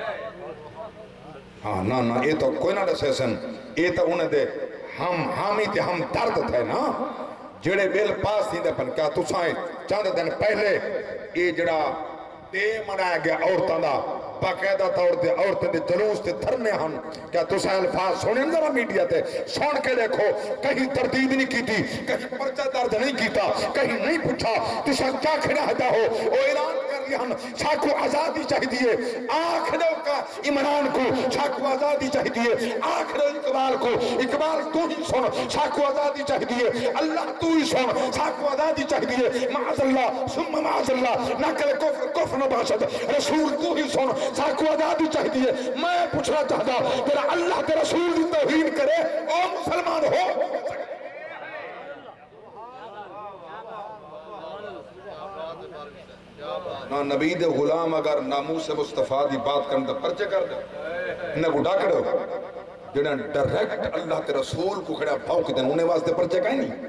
ہاں نا نا اے تو کوئی نہ دسے سن اے تو انہیں دے ہم ہمی تے ہم درد تھے نا جڑے بیل پاس تھی دے پن کیا تو سائیں چاند دن پہلے اے جڑا دے منایا گیا عورتاں دا باقاعدہ طور دے عورتیں دے جلوس تے دھرنے ہم کیا تو سائیں الفاظ سونے ذرا میڈیا تے سون کے دیکھو کہیں تردید نہیں کی تھی کہیں پرچہ درد نہیں کیتا کہیں نہیں پوچھا تو سن کیا کھڑا ہتا ہو او اعلان کر رہی ہم ساکو آزادی چاہی دیئے آخروں کا عمران کو ساکو آزادی چاہی دیئے آخروں اقبال کو اقبال تو ہی سن ساکو آزادی چاہی دیئے اللہ تو ہی سن ساکو آزادی چاہی دیئے معاذ اللہ ثم معاذ اللہ نقل کفر کفر نباشد رسول تو ہی سن ساکو آزادی چاہی دیئے میں پوچھنا چاہتا تیرا اللہ تیرا رسول دی توہین کرے او مسلمان ہو نا نبی دے غلام اگر ناموس مصطفیٰ دی بات کرنے دا پرچے کر دے انہیں کو ڈاکڑ ہو جنہیں ڈیریکٹ اللہ تے رسول کو کھڑا بھاؤ کی دن انہیں واسطے پرچے کہیں نہیں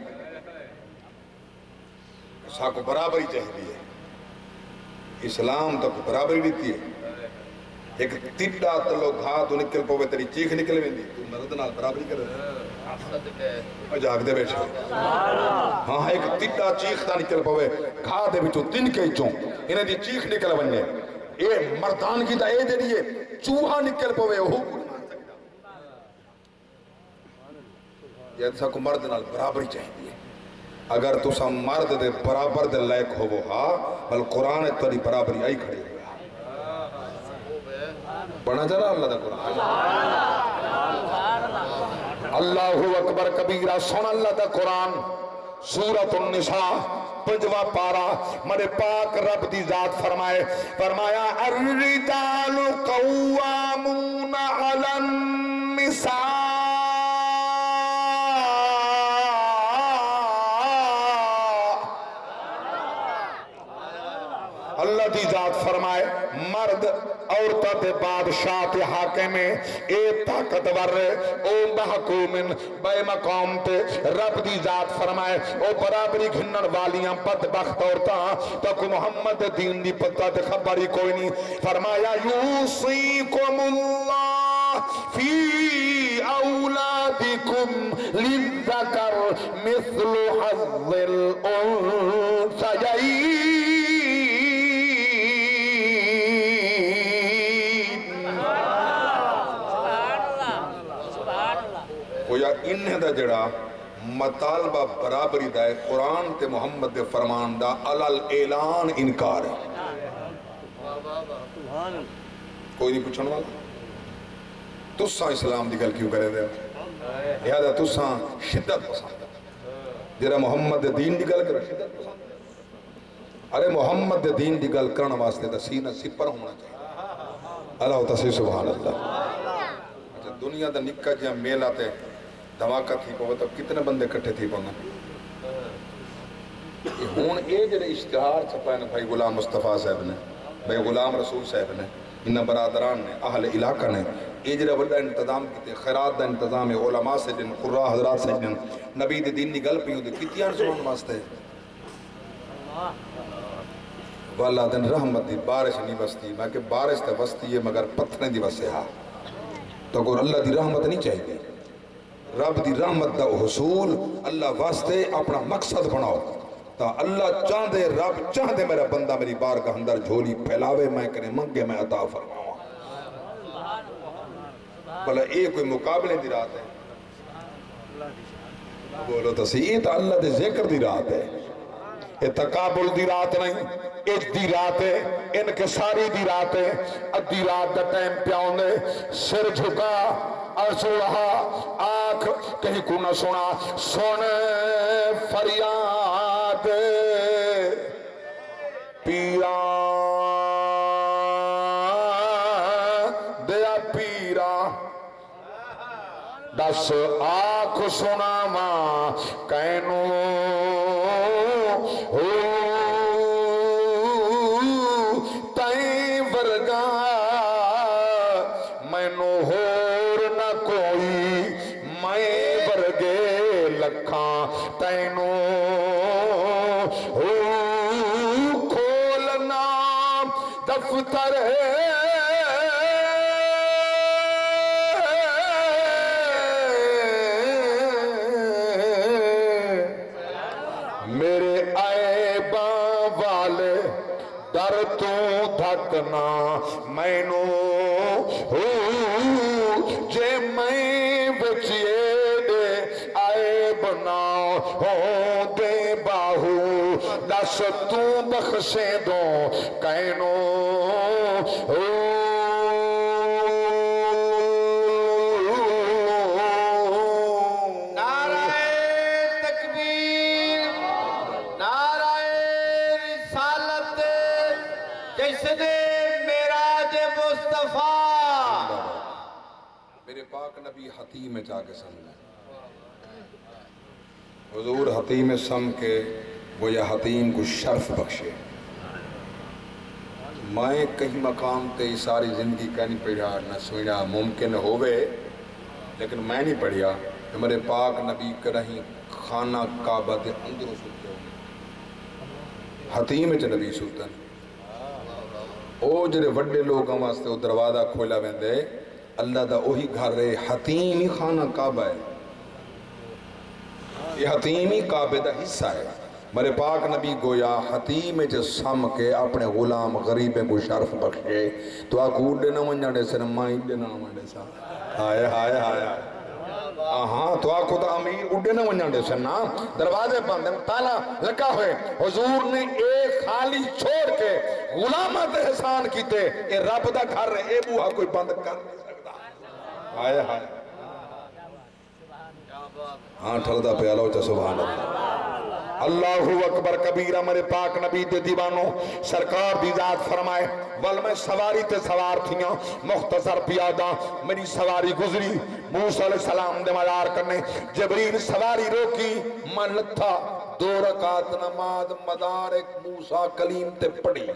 ساکو برابری چاہیے اسلام تک برابری دیتی ہے ایک تیڑا تلو گھا تو نکل پوے تیری چیخ نکل ویندی تو مرد نال برابری کر رہے جاگ دے بیٹھے ہاں ایک تیڑا چیخ تا نکل پوے گھا دے بھی تو تن کے چوں انہیں دی چیخ نکل ونجے اے مردان کی دا اے دے دیئے چوہا نکل پوے ہو جیسا کو مرد نال برابری چاہیے اگر تو سا مرد دے برابر دے لائق ہو وہ ہاں بل قرآن تاری برابری آئی کھڑی ہوئے بڑھنا جرا اللہ دا قرآن اللہ اکبر کبیرہ سن اللہ دا قرآن سورۃ النساء پنجواں پارا میرے پاک رب دی ذات فرمائے فرمایا الرجال قوامون علی النساء اللہ دی ذات فرمائے مرد عورتہ تے بادشاہ تے حاکم اے طاقتور او محکومن بے مقام تے رب دی ذات فرمائے او برابری گھنن والیاں بدبخت عورتاں تک محمد دین دی پتہ تے خبری کوئی نہیں فرمایا یوصیکم اللہ فی اولادکم للذکر مثل حظ الانثیین یا انہیں دا جڑا مطالبہ برابری دا ہے قرآن تے محمد دے فرمان دا علال اعلان انکار ہے کوئی نہیں پوچھن والا تساں اسلام دی گل کیوں کرے دے یادہ تساں شدت پسند جڑا محمد دے دین دی گل کرے شدت پسند ارے محمد دے دین دی گل کرنا واسطے دا سینہ سپر ہونا چاہیے اللہ تسی سبحان اللہ دنیا دا نکا جہاں میلہ تے دھماکہ تھی پہو تو کتنے بندے کٹھے تھی پہو ہون اے جڑے اشتہار چھپائے نا بھائی غلام مصطفیٰ صاحب نے بھائی غلام رسول صاحب نے انہ برادران نے اہل علاقہ نے اے جڑے بڑا انتظام کیتے خیرات دا انتظام ہے علماء سے جن قرآن حضرات سے جن نبی دی دین نگل پہ ہوں دے کتیاں سنون واسطے واللہ دن رحمت دی بارش نہیں بستی میں کہ بارش تے بستی ہے مگر پتھریں دی بسے ہاں تو اگر اللہ دی رحمت نہیں چاہیے رب دی رحمت دا حصول اللہ واسطے اپنا مقصد بناؤ تا اللہ چاہ دے رب چاہ دے میرا بندہ میری بارگاہ اندر جھولی پھیلاوے میں کرے منگے میں عطا فرماؤں بھلا اے کوئی مقابلے دی رات ہے بولو تو صحیح تا اللہ دے ذکر دی رات ہے اے تقابل دی رات نہیں ایک دی رات ہے انکساری دی رات ہے ادھی رات دا ٹائم پیاؤں نے سر جھکا ارسو رہا آنکھ کہیں کو نہ سنا سونے فریاد پیرا دیا پیرا دس آنکھ سنا ماں کینو ہو تائیں ورگا میں نو ہور نہ کوئی میں ورگے لکھاں تینو ہو کھولنا دفتر میرے عیباں والے در تو دھکنا میں نو جے میں بچیے دے آئے بنا ہو دے باہو دس تو بخشے دو کینو نعرہ تکبیر نعرہ رسالت جیسے دے معراج مصطفیٰ میرے پاک نبی حتیم میں جا کے سمجھا حضور حتیم سم کے وہ یا حتیم کو شرف بخشے میں کہیں مقام تے ساری زندگی کا نہیں پڑھا نہ سوئنا ممکن ہوئے لیکن میں نہیں پڑھیا کہ میرے پاک نبی کرہیں خانہ کعبہ دے اندر سلتے ہوں حتیم چا نبی سلطن او جڑے وڈے لوگاں واسطے او دروازہ کھولا ویندے اللہ دا اوہی گھر رہے حتیمی خانہ کعبہ ہے یہ حتیمی کعبہ دا حصہ ہے میرے پاک نبی گویا حتیم جو سم کے اپنے غلام غریبیں کو شرف بخشے تو آکو اڈے نہ منجھے سے نمائی اڈے نہ منجھے سا ہائے ہائے ہائے ہاں تو آکو تو امیر اڈے نہ منجھے سے نا دروازے بند تالا لگا ہوئے حضور نے ایک خالی چھوڑ کے غلامت احسان کیتے اے رب دا گھر رہے اے بوہا کوئی بند کر نہیں سکتا ہائے ہائے ہاں ٹھلدہ پہ آلو چا سبحان اللہ اللہ اکبر کبیرہ میرے پاک نبی دے دیوانوں سرکار دی ذات فرمائے ول میں سواری تے سوار تھیاں مختصر پیادہ میری سواری گزری موسیٰ علیہ السلام دے مدار کرنے جبریل سواری روکی من لتھا دو رکعت نماز مدار ایک موسیٰ کلیم تے پڑی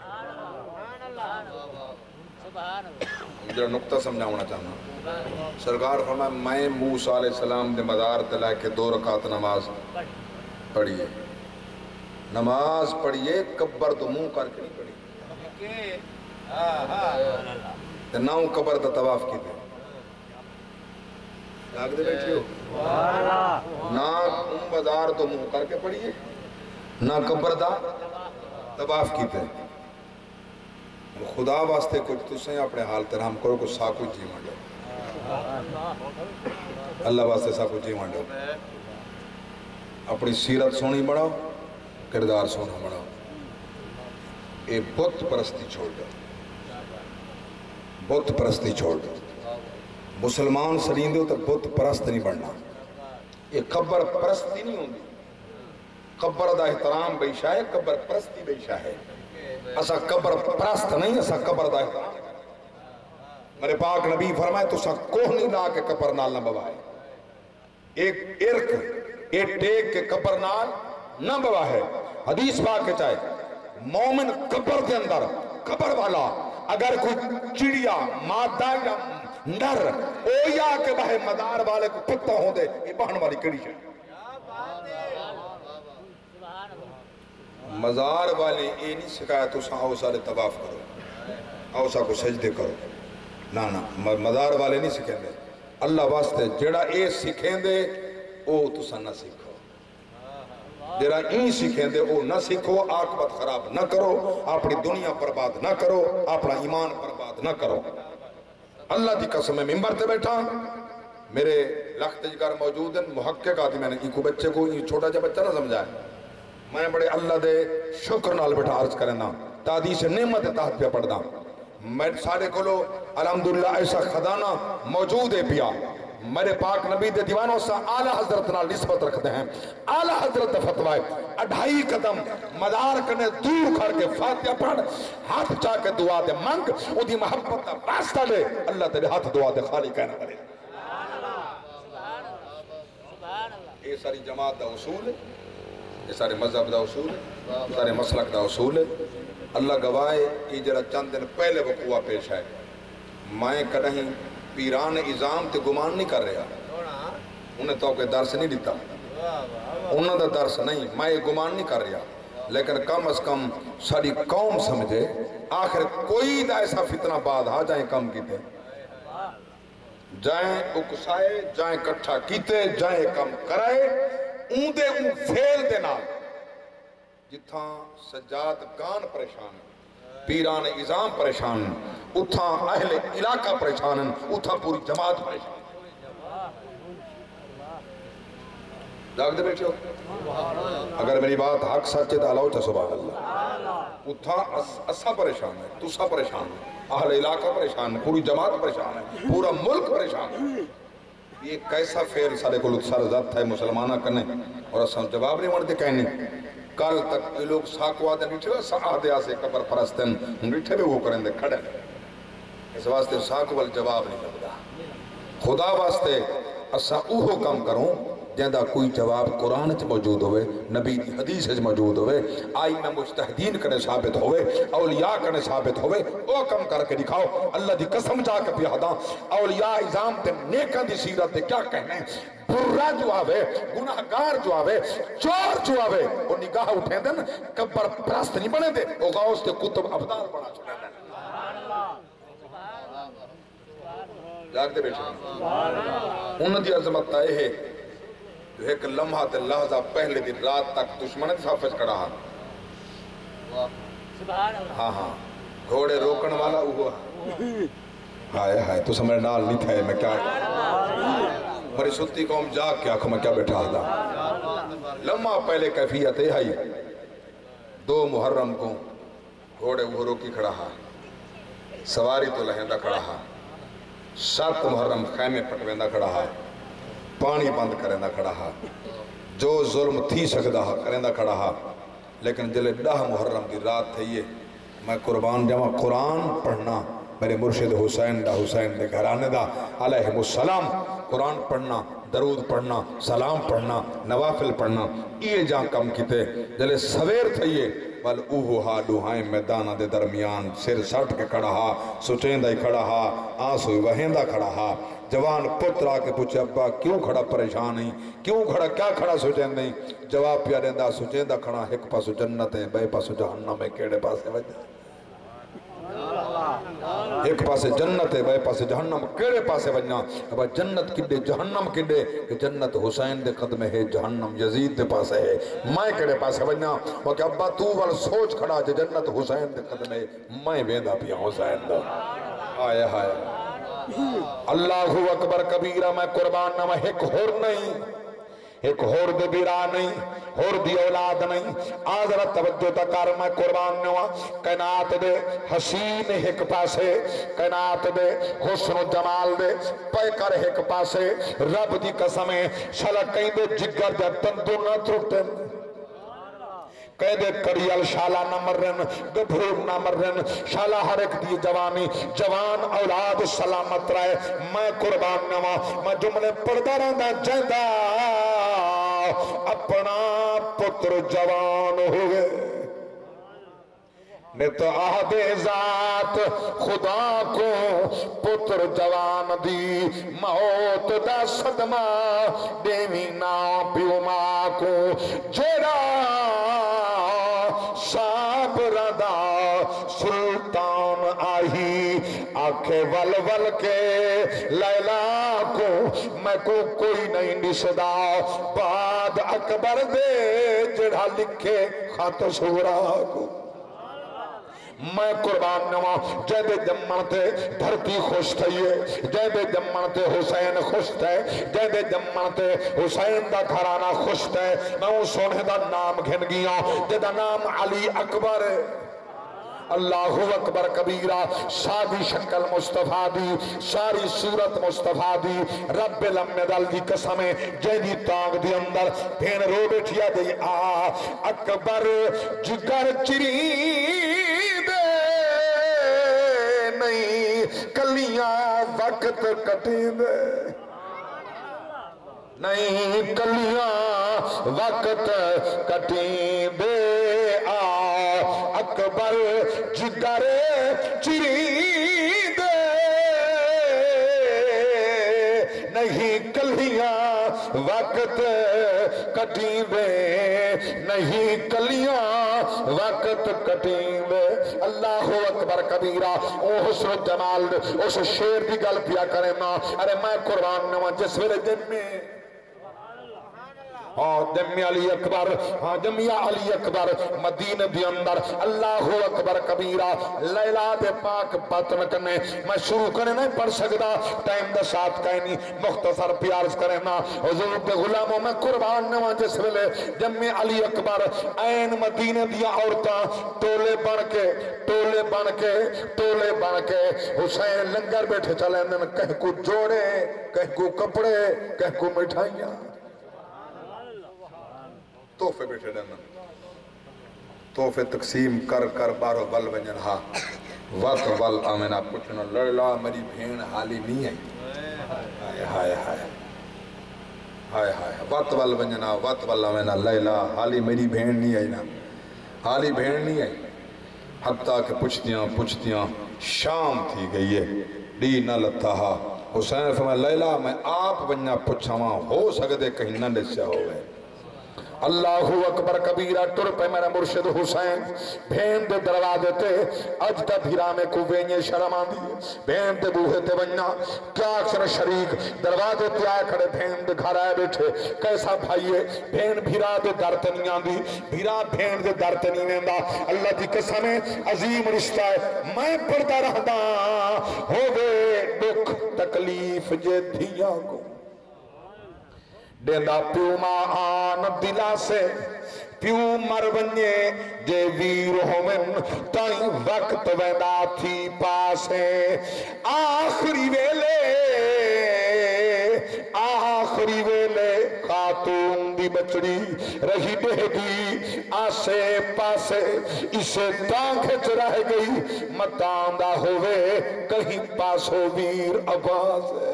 جڑا نقطہ سمجھا ہونا چاہنا سرکار فرمائے میں موسیٰ علیہ السلام دے مدار تے لائے کے دو رکعت نماز پڑھئے نماز پڑھئے کبر تو منہ کر کے نہیں پڑھی تے ناؤں کبر دا طواف کی دے لاغ دے بیٹھی ہو نا ام بازار تو منہ کر کے پڑھئے نا کبر دا طواف کی دے خدا واسطے کچھ تسیں اپنے حال ترہم کرو کچھ سا کچھ جی مانڈو اللہ واسطے سا کچھ جی مانڈو اپنی سیرت سونی بڑھاؤ کردار سونا بڑھاؤ اے بت پرستی چھوڑ دو بت پرستی چھوڑ دو مسلمان سلین دو تو بت پرست نہیں بڑھنا یہ قبر پرستی نہیں ہوندی قبر دا احترام بیشا ہے قبر پرستی بیشا ہے اسا قبر پرست نہیں اسا قبر دا احترام میرے پاک نبی فرمائے تو سا کوہ نہیں لا کے قبر نال نہ بوائے ایک ارک ایک ٹیک کے قبر نال نہ بوائے حدیث پاک کے چاہے مومن قبر کے اندر قبر والا اگر کوئی چڑیا مادہ یا نر اویا کے بہے مدار والے کو پتہ ہوں دے یہ بہن والی کڑی ہے مزار والے یہ نہیں سکھایا تو سا اوسا لے طواف کرو اوسا کو سجدے کرو نا نا مزار والے نہیں سکھیں دے اللہ واسطے جڑا اے سکھیں دے او تو سا نہ سکھو جڑا این سکھیں دے او نہ سکھو عاقبت خراب نہ کرو اپنی دنیا برباد نہ کرو اپنا ایمان برباد نہ کرو اللہ دی قسم میں ممبر تے بیٹھا میرے لخت جگر موجود ہیں محقق آتی میں نے ایک بچے کو چھوٹا جا بچہ نہ سمجھائے میں بڑے اللہ دے شکر نال بیٹھا عرض کرنا تحدیث نعمت تحت پہ پڑھنا میں سارے کو لو الحمدللہ ایسا خزانہ موجود ہے پیا میرے پاک نبی دے دیوانوں سے اعلیٰ حضرت نال نسبت رکھتے ہیں اعلیٰ حضرت فتوائے اڑھائی قدم مدار کرنے دور کھڑ کے فاتحہ پڑھ ہاتھ چاہ کے دعا دے منگ او دی محبت دا واسطہ لے اللہ تیرے ہاتھ دعا دے خالی کہنا کرے یہ ساری جماعت دا اصول ہے یہ سارے مذہب دا اصول ہے سارے مسلک دا اصول ہے اللہ گواہے یہ جرا چند دن پہلے وقوع پیش ہے میں کہیں پیران ازام تے گمان نہیں کر رہا انہیں تو کہ درس نہیں دیتا انہوں دا درس نہیں میں یہ گمان نہیں کر رہا لیکن کم از کم ساری قوم سمجھے آخر کوئی دا ایسا فتنہ بعد ہاں جائیں کم کیتے جائیں اکسائے جائیں کٹھا کیتے جائیں کم کرائے اون دے اون فیل دینا جتھاں سجاد گان پریشان پیران ازام پریشان اتھاں اہل علاقہ پریشان اتھاں پوری جماعت پریشان جاگ دے بیٹھے ہو اگر میری بات حق سچے تو علاوہ سبحان اللہ اتھاں اسا پریشان ہے تسا پریشان ہے اہل علاقہ پریشان ہے پوری جماعت پریشان ہے پورا ملک پریشان ہے یہ کیسا فیل سارے کو سر ذات ہے مسلمانہ کرنے اور اساں جواب نہیں مانتے کہنے کل تک یہ لوگ ساکو آدھے نہیں چھوڑا سا آدھے آسے قبر پرستن نہیں بھی وہ کریں دے کھڑے اس واسطے ساکو وال جواب نہیں لگتا خدا واسطے اساں اوہو کام کروں جہاں کوئی جواب قرآن چ موجود ہوئے نبی دی حدیث چ موجود ہوئے آئی میں مجتہدین کرنے ثابت ہوئے اولیاء کرنے ثابت ہوئے او کم کر کے دکھاؤ اللہ دی قسم جا کے پیادا اولیاء ازام تے نیکاں دی سیرت تے کیا کہنے برا جو آوے گناہگار جو آوے چور جو آوے وہ نگاہ اٹھیں دن کبر پرست نہیں بنے دے وہ غوث تے کتب ابدال بنا چھوڑے دن جاگ دے بیٹھے انہوں دی عظمت تائے ہے جو ایک لمحہ تے لحظہ پہلے دی رات تک دشمن صافج کڑا ہاں ہاں ہاں گھوڑے روکن والا ہوا ہائے ہائے تو سمجھ نال نہیں تھے میں کیا بڑی ستی قوم جا کے آنکھوں میں کیا بیٹھا دا لمحہ پہلے کیفیت ہے ہی دو محرم کو گھوڑے وہ روکی کھڑا ہاں سواری تو لہندہ کھڑا ہاں سات محرم خیمے پٹویندہ کھڑا ہاں پانی بند کرندہ کھڑا ہاں جو ظلم تھی سکدا ہاں کرندہ کھڑا ہاں لیکن جلے ڈاہ محرم دی رات تھے یہ میں قربان جمع قرآن پڑھنا میرے مرشد حسین دا حسین دے گھرانے دا علیہ السلام قرآن پڑھنا درود پڑھنا سلام پڑھنا نوافل پڑھنا یہ جہاں کم کیتے جلے سویر تھے یہ بل اوہو ہا لوہائیں میدانہ دے درمیان سر سٹ کے کھڑا ہا سچیندہ ہی کھڑا ہا آنسوئی وہیندہ کھڑا ہا جوان پترا کے پوچھے ابا کیوں کھڑا پریشان نہیں کیوں کھڑا کیا کھڑا سچیندہ نہیں جواب پیا دیندہ سچیندہ کھڑا ایک پاسو جنت ہے بے پاسو جہنم ہے کیڑے پاسے وجہ ایک پاسے جنت ہے بے پاسے جہنم کیڑے پاسے وجنا ابا جنت کڈے جہنم کڈے کہ جنت حسین دے قدم ہے جہنم یزید دے پاسے ہے میں کیڑے پاسے وجنا وہ کہ ابا تو وال سوچ کھڑا جے جنت حسین دے قدم ہے میں ویندہ پیا حسین دا آئے آئے اللہ اکبر کبیرہ میں قربان نہ ایک ہور نہیں ایک ہور دے بیرا نہیں ہور دی اولاد نہیں آذرت توجہ تکار میں قربان نوا کائنات دے حسین ایک پاسے کائنات دے حسن و جمال دے پے کر ایک پاسے رب دی قسمیں شلق کہیں دے جگر دے تندو نہ ترکتے کہہ دے کریال شالا نہ مرن گبھرور نہ مرن شالا ہر ایک دی جوانی جوان اولاد سلامت رہے میں قربان نوا میں جملے پردہ رہندا جہندہ اپنا پتر جوان ہوئے نت آہد ذات خدا کو پتر جوان دی موت دا صدمہ دیوینا پیو ماں کو جیڑا ساب ردا سلطان آئی آنکھیں ول ول کے لیلا کو میں کو کوئی نہیں نشدا بعد اکبر دے جڑا لکھے خط سورا کو میں قربان نوا جے دے جمن تے دھرتی خوش تھئیے جے دے جمن تے حسین خوش تھے جے دے جمن تے حسین دا گھرانا خوش تھے میں وہ سونے دا نام گھن گیا جے دا نام علی اکبر ہے اللہ اکبر کبیرہ سادی شکل مصطفیٰ دی ساری صورت مصطفیٰ دی رب لمدل دی قسمیں جے دی تانگ دی اندر پھین رو بیٹھیا دی آ اکبر جگر چری دے نہیں کلیاں وقت کٹی دے نہیں کلیاں وقت کٹی دے آ اکبر جگر چری دے نہیں کلیاں وقت کٹی دے نہیں کلیاں وقت کٹی دے اللہ اکبر کبیرہ او حسن و جمال اس شیر دی گل پیا کرے نا ارے میں قربان نوا جس ویلے دن میں ہاں جمعی علی اکبر ہاں جمعی علی اکبر مدینہ دی اندر اللہ اکبر کبیرہ لیلہ دے پاک پتن کرنے میں شروع کرنے نہیں پڑھ سکتا ٹائم دے ساتھ کہنی مختصر پیارز کرنے نا حضور دے غلاموں میں قربان نوا جس ویلے جمعی علی اکبر این مدینہ دیا عورتاں ٹولے بن کے ٹولے بن کے ٹولے بن کے حسین لنگر بیٹھے چلے کہیں کو جوڑے کہیں کو کپڑے کہیں کو مٹھائیاں توفے بیٹھے دینا توفے تقسیم کر کر بارو بل ونجن ہا وقت بل آمینہ پوچھنا لڑلا میری بھین حالی نہیں ہے ہائے ہائے ہائے ہائے وقت بل ونجنا وقت بل آمینہ لیلہ حالی میری بھین نہیں ہے نا حالی بھین نہیں ہے حتیٰ کہ پوچھتیاں پوچھتیاں شام تھی گئی ہے ڈی نہ لتا ہا حسین فرمایا لیلہ میں آپ ونجنا پوچھا ہو سکتے کہیں نہ لسیا ہو گئے اللہ اکبر کبیرہ ٹر پہ میرا مرشد حسین بھین دے دروازے تے اج دا بھیرا میں کو وینیے شرم آندی بھین دے بوہے تے ونیا کیا اکثر شریک دروازے تے آئے کھڑے بھین دے گھر آئے بیٹھے کیسا بھائیے بھین بھیرا دے درتے نہیں آندی بھیرا بھین دے درتے نہیں ویندا اللہ دی قسم عظیم رشتہ ہے میں پڑھتا رہدا ہووے دکھ تکلیف جے دھیاں کو دیندہ پیو ماں آن دلا سے پیو مر ونجے جے ویر ہومن تائیں وقت ویندہ تھی پاسے آخری ویلے آخری ویلے خاتون دی بچڑی رہی دے دی آسے پاسے اسے تانکھچ رہ گئی متاندہ ہوئے کہیں پاسو ویر آواز ہے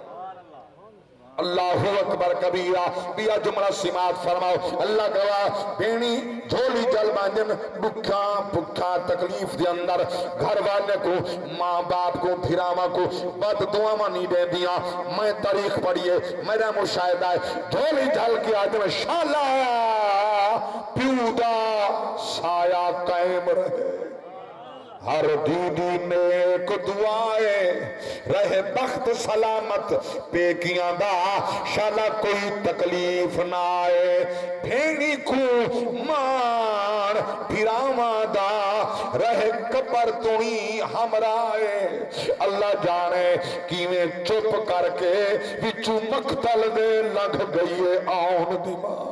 اللہ اکبر کبیرہ بیا جملہ سماعت فرماؤ اللہ گواہ بینی جھولی جل بانجن بکھا بکھا تکلیف دے اندر گھر والے کو ماں باپ کو پھراما کو بد دعا نہیں دے دیا میں تاریخ پڑھئے میرا مشاہدہ ہے جھولی جل کے آدم شالا پیودا سایہ قائم رہے ہر دیدی نیک دعائے رہے بخت سلامت پیکیاں دا شالا کوئی تکلیف نہ آئے بھینی کو مان پھراواں دا رہے کپر تونی ہمرائے اللہ جانے کیویں چپ کر کے وچو مقتل دے لگ گئیے آن دماغ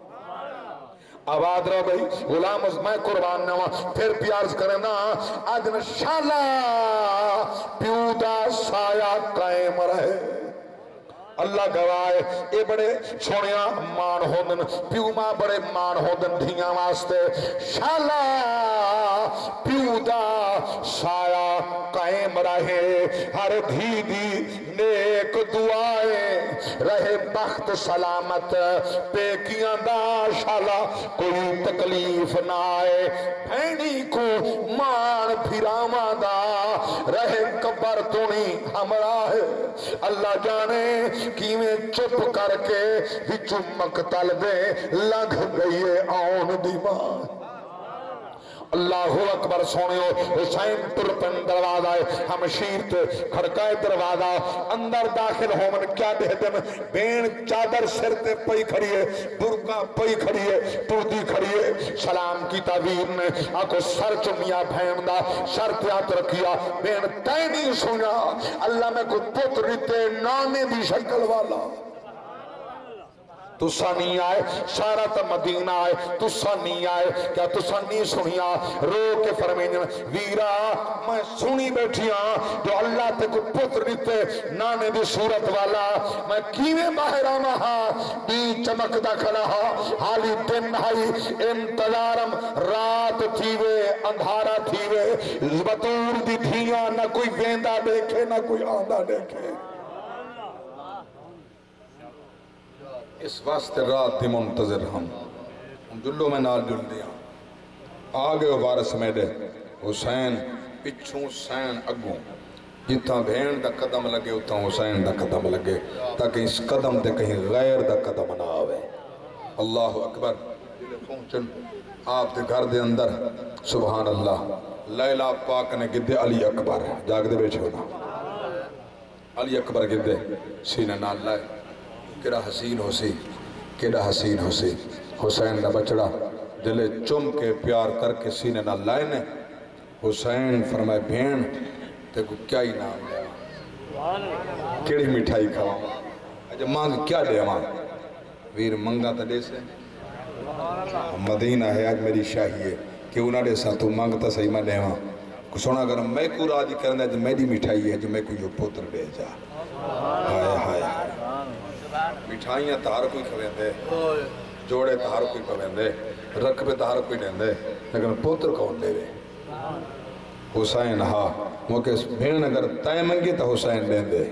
آباد رہو بھئی غلام میں قربان نوا پھر پیارز کریں نا آدن شالا پیودا سایہ قائم رہے اللہ گوائے اے بڑے چھوڑیاں مان ہوندن پیو ماں بڑے مان ہوندن دھیاں واسطے شالا پیودا سایہ قائم رہے ہر دھی دی نیک دعائیں رہے بخت سلامت پیکیاں دا شالا کوئی تکلیف نہ آئے بھینی کو مان پھراواں دا رہے کبر تونی ہمراہ ہے اللہ جانے کیویں چپ کر کے وچو مقتل دے لگ گئیے آن دیوان اللہ اکبر سونیو حسین ترپن دروازہ ہے ہم شیر تے کھڑکائے دروازہ اندر داخل ہومن کیا دہدن بین چادر سر تے پئی کھڑیے برکا پئی کھڑیے پردی کھڑیے سلام کی تعبیر نے آکو سر چمیا بھیمدہ سر تیات رکھیا بین تینی سنا اللہ میں کو پتر تے نانے دی شکل والا تُسا نہیں آئے سارا تا مدینہ آئے تُسا نہیں آئے کیا تُسا نہیں سنیا رو کے فرمینن ویرا میں سنی بیٹھیا جو اللہ تے کو پتر دیتے نانے دی صورت والا میں کیویں باہرہ مہا بی چمک دا کھڑا حالی دن ہائی انتظارم رات تھیوے اندھارا تھیوے بطور دی دھیاں نہ کوئی ویندہ دیکھے نہ کوئی آندہ دیکھے اس واسطے رات دی منتظر ہم جلو میں نال جل دیا آگے وارث میڈے حسین پچھوں حسین اگوں جتنا بھین دا قدم لگے اتنا حسین دا قدم لگے تاکہ اس قدم دے کہیں غیر دا قدم نہ آوے اللہ اکبر پہنچن آپ دے گھر دے اندر سبحان اللہ لیلہ پاک نے گدے علی اکبر جاگ دے بیچے ہونا علی اکبر گدے سینہ نال لائے کیڑا حسین ہو سی کیڑا حسین ہو سی حسین دا بچڑا دلے چم کے پیار کر کے سینے نہ لائے نے حسین فرمائے بھین تے کو کیا ہی نام لیا کیڑی مٹھائی کھوا اجھا مانگ کیا دے ماں ویر منگا تا دے سے مدینہ ہے آج میری شاہی ہے کہ انہا دے سا تو مانگتا صحیح میں دے ماں کو سونا اگر میں کو راضی کرنے جو میری مٹھائی ہے جو میں کو جو پوتر دے جا ہائے ہائے مٹھائیاں تہار کوئی کھویں دے جوڑے تہار کوئی کھویں دے رقبے تہار کوئی دیں دے لیکن پوتر کون دے دے حسین ہاں موقع بھین اگر تائیں منگی تا حسین دیں دے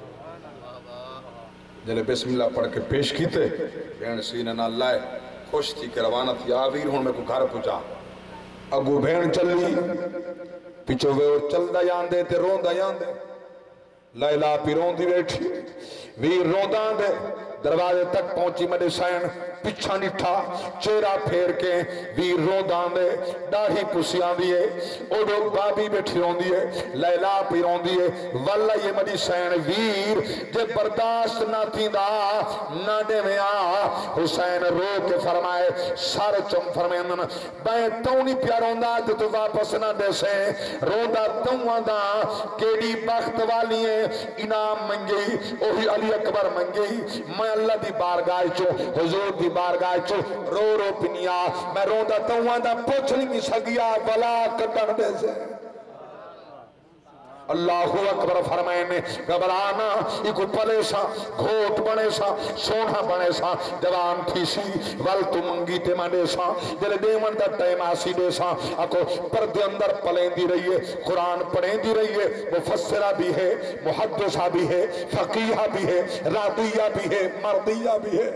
جلے بسم اللہ پڑھ کے پیش کیتے بھین سینہ نہ لائے خوش تھی کہ روانہ تھی آویر ہوں میں کو گھر پوچھا اگو بھین چل لی پیچھو گئے اور چل دا یان دے تے رون دا یان دے لیلہ پی رون دی بیٹھی ویر رون دا دے دروازے تک پہنچی میرے سین پچھا نٹھا چہرہ پھیر کے ویر روندان دے ڈاڑھی پسیاں دیے اوڈو بابی بیٹھی رون دیے لیلا پی رون دیے واللہ یہ میری سین ویر جے برداشت نہ تھی دا نہ دے میں آ حسین رو کے فرمائے سارے چم فرمائے بائیں تونی پیاروں دا تو واپس نہ دے سے روندا تون دا کیڑی بخت والی ہے انعام منگی اوہی علی اکبر منگی میں اللہ دی بارگاہ چو حضور دی بارگاہ چو رو رو پنیا میں روندا تون دا پوچھ نہیں سگیا بلا کٹن دے سے اللہ اکبر فرمائے نے گھبرانا ایکو پلے سا گھوٹ بنے سا سونا بنے سا جوان تھی سی ول تو منگی تے مانے سا جلے دیمن دا ٹائم آسی دے سا اکو پردے اندر پلیں دی رہی ہے قرآن پڑھیں دی رہی ہے مفسرہ بھی ہے محدثہ بھی ہے فقیہ بھی ہے راضیہ بھی ہے مردیہ بھی ہے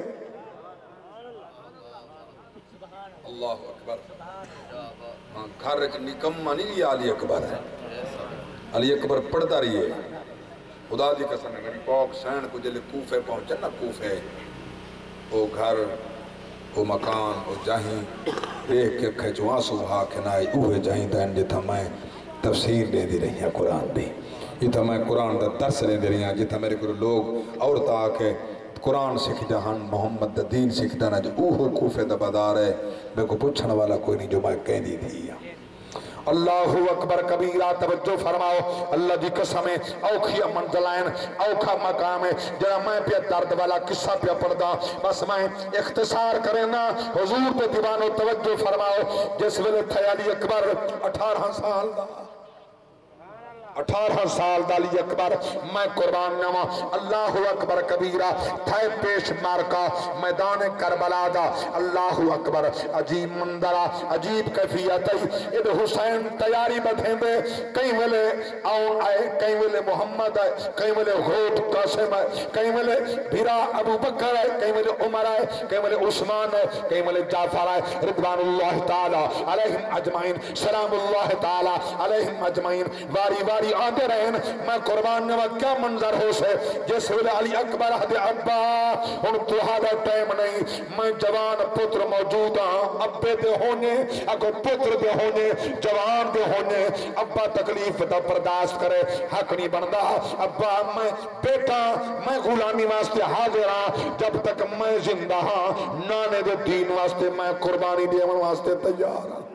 اللہ اکبر ہاں گھر ایک نکمہ نہیں یہ علی اکبر ہے علی اکبر پڑھتا رہی ہے خدا دی قسم ہے میری پاک سین کو جلے کوفے پہنچے نا کوفے وہ گھر وہ مکان وہ جاہیں دیکھ کے کھجوان صبح کھنائی اوہ جاہیں دین جتا میں تفسیر دے دی رہی ہیں قرآن دی جتا میں قرآن دا درس دے دی رہی ہیں جتا میرے کو لوگ اور تاکہ قرآن سکھ جہان محمد دا دین سکھ دانا جو اوہ کوفے دا بدار ہے میں کو پوچھنے والا کوئی نہیں جو میں کہہ دی تھی اللہ اکبر کبیرہ توجہ فرماؤ اللہ دی قسم اوکھی منزلائن اوکھا مقام ہے جرا میں پہ درد والا قصہ پہ پڑھدا بس میں اختصار کرنا حضور پہ دیوانو توجہ فرماؤ جس ویلے تھے علی اکبر اٹھارہ سال دا اٹھارہ سال دالی اکبر میں قربان نوا اللہ اکبر کبیرہ تھے پیش مارکا میدان کربلا دا اللہ اکبر عجیب مندرہ عجیب کیفیت ہے ادھ حسین تیاری بیٹھیں دے کئی ویلے آؤں آئے کئی ویلے محمد آئے کئی ویلے غوت قاسم آئے کئی ویلے بھیرا ابو بکر آئے کئی ویلے عمر آئے کئی ویلے عثمان آئے کئی ویلے جعفر آئے رضوان اللہ تعالی علیہم اجمعین سلام اللہ تعالی علیہم اجمعین واری واری آتے رہن میں قربان نوا کیا منظر ہو سے جس ویلے علی اکبر حد ابا ان توہادا ٹائم نہیں میں جوان پتر موجود ہاں ابے دے ہونے اگر پتر دے ہونے جوان دے ہونے ابا تکلیف دا برداشت کرے حق نہیں بندا ابا میں بیٹا میں غلامی واسطے حاضر ہاں جب تک میں زندہ ہاں نانے دے دین واسطے میں قربانی دیون واسطے تیار ہاں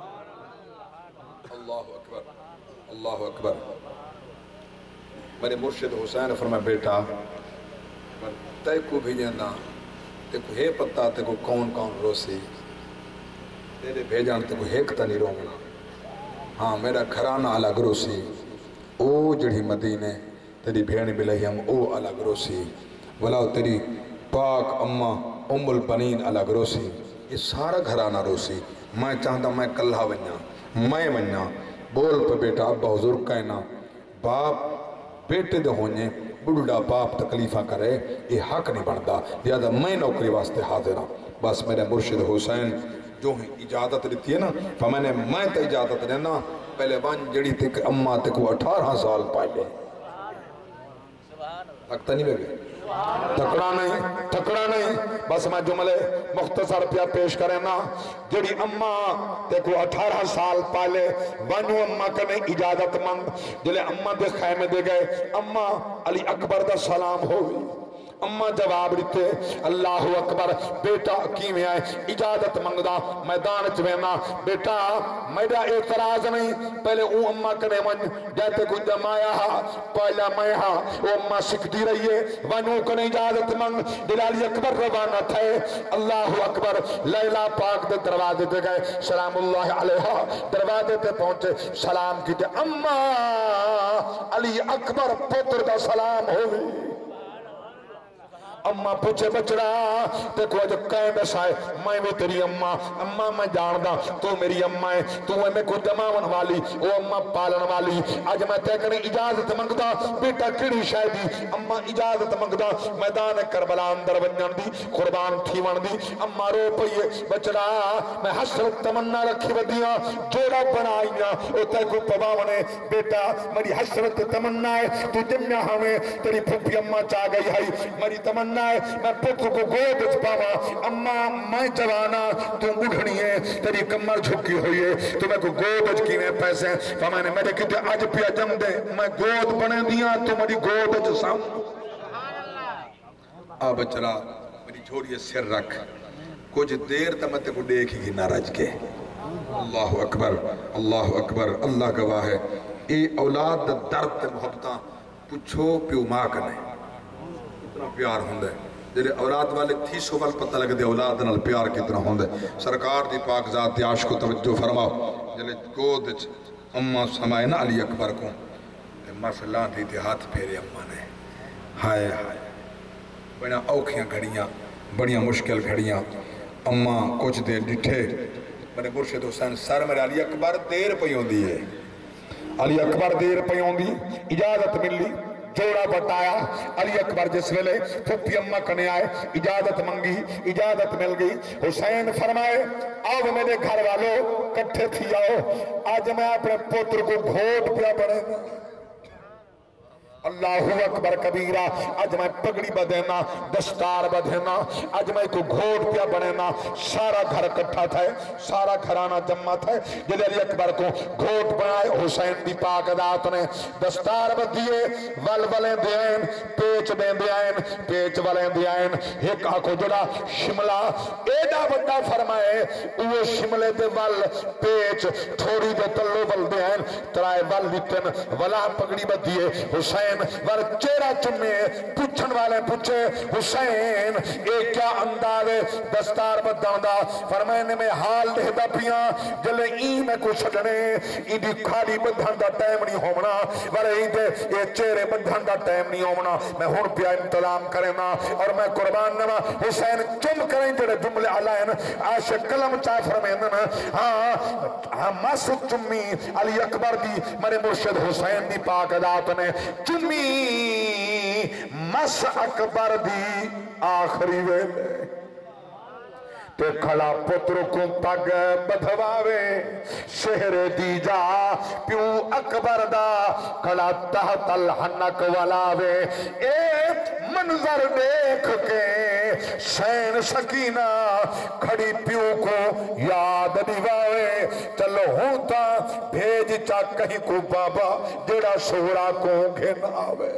اللہ اکبر اللہ اکبر میرے مرشد حسین فرمائے بیٹا تے کو بھی جانا تے کو ہے پتہ تے کو کون کون روسی تیرے بھیجان تے کو ہیکتا نہیں رونا ہاں میرا گھرانہ الگ روسی او جڑی مدینے تیری بھیڑ بلہی ہم او الگ روسی ولا تیری پاک اماں ام البنین الگ روسی یہ سارا گھرانہ روسی میں چاہتا میں کلہ ونیا میں ونیا بول پہ بیٹا ابا حضور کہنا باپ بیٹے دے ہونے بڑھڑا باپ تکلیفہ کرے یہ حق نہیں بنتا لہذا میں نوکری واسطے حاضر ہوں بس میرے مرشد حسین جو ہی اجازت دیتی ہے نا فمیں نے میں تا اجازت دینا پہلے بان جڑی تھی کہ اممہ تے کو اٹھارہ سال پہلے لگتا نہیں بے تکڑا نہیں تکڑا نہیں بس میں جملے مختصر پیا پیش کریں نا جڑی اممہ تے کو اٹھارہ سال پہلے بانو اممہ کنے اجازت مند جلے اممہ دے خیمے دے گئے اممہ علی اکبر دا سلام ہوئی اممہ جواب دیتے اللہ اکبر بیٹا کیویں آئے اجازت منگدا میدان چوینا بیٹا میرا اعتراض نہیں پہلے او اممہ کنے من جاتے کوئی دمایا ہا پہلا میں ہا او اممہ سکھتی رہیے ونو کنے اجازت منگ دلالی اکبر روانہ تھے اللہ اکبر لیلہ پاک دے دروازے دے گئے سلام اللہ علیہ دروازے تے پہنچے سلام کی تے اممہ علی اکبر پتر دا سلام ہوئی اممہ پوچھے بچڑا تے کو جو کہیں بسائے میں بھی تیری اممہ اممہ میں جاندہ تو میری اممہ ہے تو میں کو جماون والی او اممہ پالن والی آج میں تے کریں اجازت منگدا بیٹا کڑی شاہدی اممہ اجازت منگدا میدان کربلا اندر ونجن دی قربان تھیون دی اممہ رو پئیے بچڑا میں حسرت تمنا رکھی ودیاں جوڑا بنائیاں او تے کو پواونے بیٹا میری حسرت تمنا ہے تو جمعہ ہمیں تیری پھپی اممہ چاہ گئی ہے میری تمنا چاہنا ہے میں پتر کو گود پاوا، اما میں جوانا تو بڑھنی ہے، تیری کمر جھکی ہوئی ہے، تو میں کو گود کینے پیسے فرمائے نے میرے کہتے اج پیا جم دے میں گود بنے دیا تو میری گود سام آ بچڑا میری جھوڑی سر رکھ کچھ دیر تا میں تے کو دیکھی گی نہ رج کے۔ اللہ اکبر اللہ اکبر اللہ گواہ ہے۔ اے اولاد درد محبتاں پچھو پیو ماں کنے اتنا پیار ہوندے جلے اولاد والے تھی سو وال پتہ لگ دے اولاد نال پیار کتنا ہوندے۔ سرکار دی پاک ذات عاشق کو توجہ فرماؤ جلے گود اماں سمائے نا علی اکبر کو مسئلہ دی تے ہاتھ پھیرے اماں نے، ہائے ہائے بڑیاں اوکھیاں گھڑیاں بڑیاں مشکل گھڑیاں، اماں کچھ دیر ڈٹھے میرے مرشد حسین سر میرے علی اکبر دیر پہ ہوندی ہے، علی اکبر دیر پہ ہوندی، اجازت ملی جوڑا بٹایا، علی اکبر جس ویلے پھپی اماں کنے آئے اجازت منگی، اجازت مل گئی، حسین فرمائے آو میرے گھر والوں کٹھے تھی آؤ، آج میں اپنے پوتر کو گھوٹ پیا بڑھے گا، اللہ اکبر کبیرہ، آج میں پگڑی بدھینا دستار بدھینا، آج میں کو گھوٹ پیا بڑھینا، سارا گھر کٹھا تھا سارا گھرانہ جمع تھا، جلے علی اکبر کو گھوٹ بنائے، حسین دی پاک ذات نے دستار بدھیے ول ولیں دیائن پیچ دیں دیائن پیچ ولیں دیائن، ایک آنکھو جڑا شملہ ایڈا بڑا فرمائے وہ شملے دے ول پیچ تھوڑی دے تلو ول دیائن ترائے ول دیتن ولا پگڑی بدھیے، حسین ور چہرہ چمے پوچھن والے پوچھے حسین اے کیا انداز دستار بدھاندہ فرمائنے میں حال دہدہ پیاں جلے این میں کو چھڑنے این دی کھاڑی بدھاندہ ٹائم نہیں ہومنا ور این دے اے چہرے بدھاندہ ٹائم نہیں ہومنا، میں ہون پیا انتظام کرنا اور میں قربان نما حسین چم کریں جڑے جملے علائن عاشق کلم چاہ فرمائنے ہاں ہاں ماسک چمی علی اکبر دی میرے مرشد حسین دی پاک ذات نے چمی مس اکبر دی آخری ویلے تے کھلا پتر کو پگ بدھواوے شہر دی جا پیو اکبر دا کھلا تحت الحنک ولاوے، اے منظر دیکھ کے شین سکینہ کھڑی پیو کو یاد دیواوے، چلو ہوتا بھیج چا کہیں کو بابا جڑا شہرہ کو گھناوے۔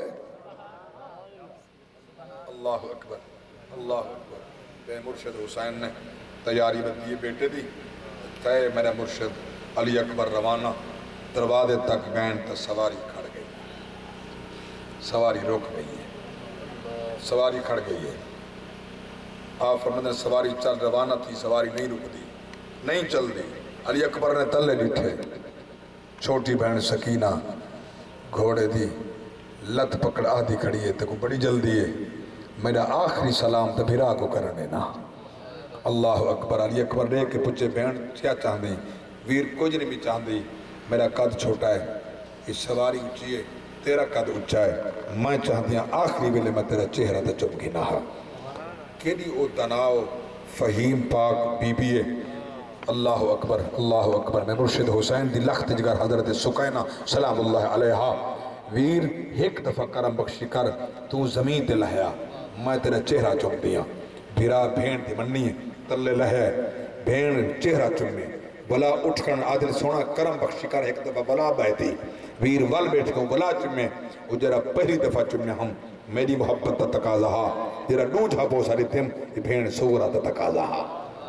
اللہ اکبر اللہ اکبر، بے مرشد حسین نے تیاری بدیے بیٹے دی تے میرا مرشد علی اکبر روانہ دروازے تک گین تا سواری کھڑ گئی، سواری روک گئی ہے، سواری کھڑ گئی ہے، آپ فرماتے سواری چل روانہ تھی سواری نہیں رک دی نہیں چل دی، علی اکبر نے تلے لٹھے، چھوٹی بہن سکینہ گھوڑے دی لت پکڑ آدھی کھڑی ہے تے کو بڑی جلدی ہے، میرا آخری سلام تو بھیرا کو کرنے نا۔ اللہ اکبر، علی اکبر نے کہ پچھے بہن کیا چاہندی ویر کچھ نہیں بھی چاہندی، میرا قد چھوٹا ہے اس سواری اچھی ہے تیرا قد اچھا ہے، میں چاہتی ہوں آخری ویلے میں تیرا چہرہ تے چپ گی نہ کیڑی او تناؤ فہیم پاک بی بی ہے۔ اللہ اکبر اللہ اکبر، میں مرشد حسین دی لخت جگر حضرت سکینہ سلام اللہ علیہا ویر ایک دفعہ کرم بخشی کر تو زمین تے لہیا میں تیرا چہرہ چپ دیا، بھیرا بھین دی مننی ہے تلے لہے بھین چہرہ چمے بلا اٹھ کر عادل سونا کرم بخشی کر ایک دفعہ بلا بیتی ویر وال بیٹھ کوں بلا چمے اجرہ پہلی دفعہ چمے ہم میری محبت تا تقاضا ہا تیرا ڈوجھا بو ساری تم بھین سورا تا تقاضا ہا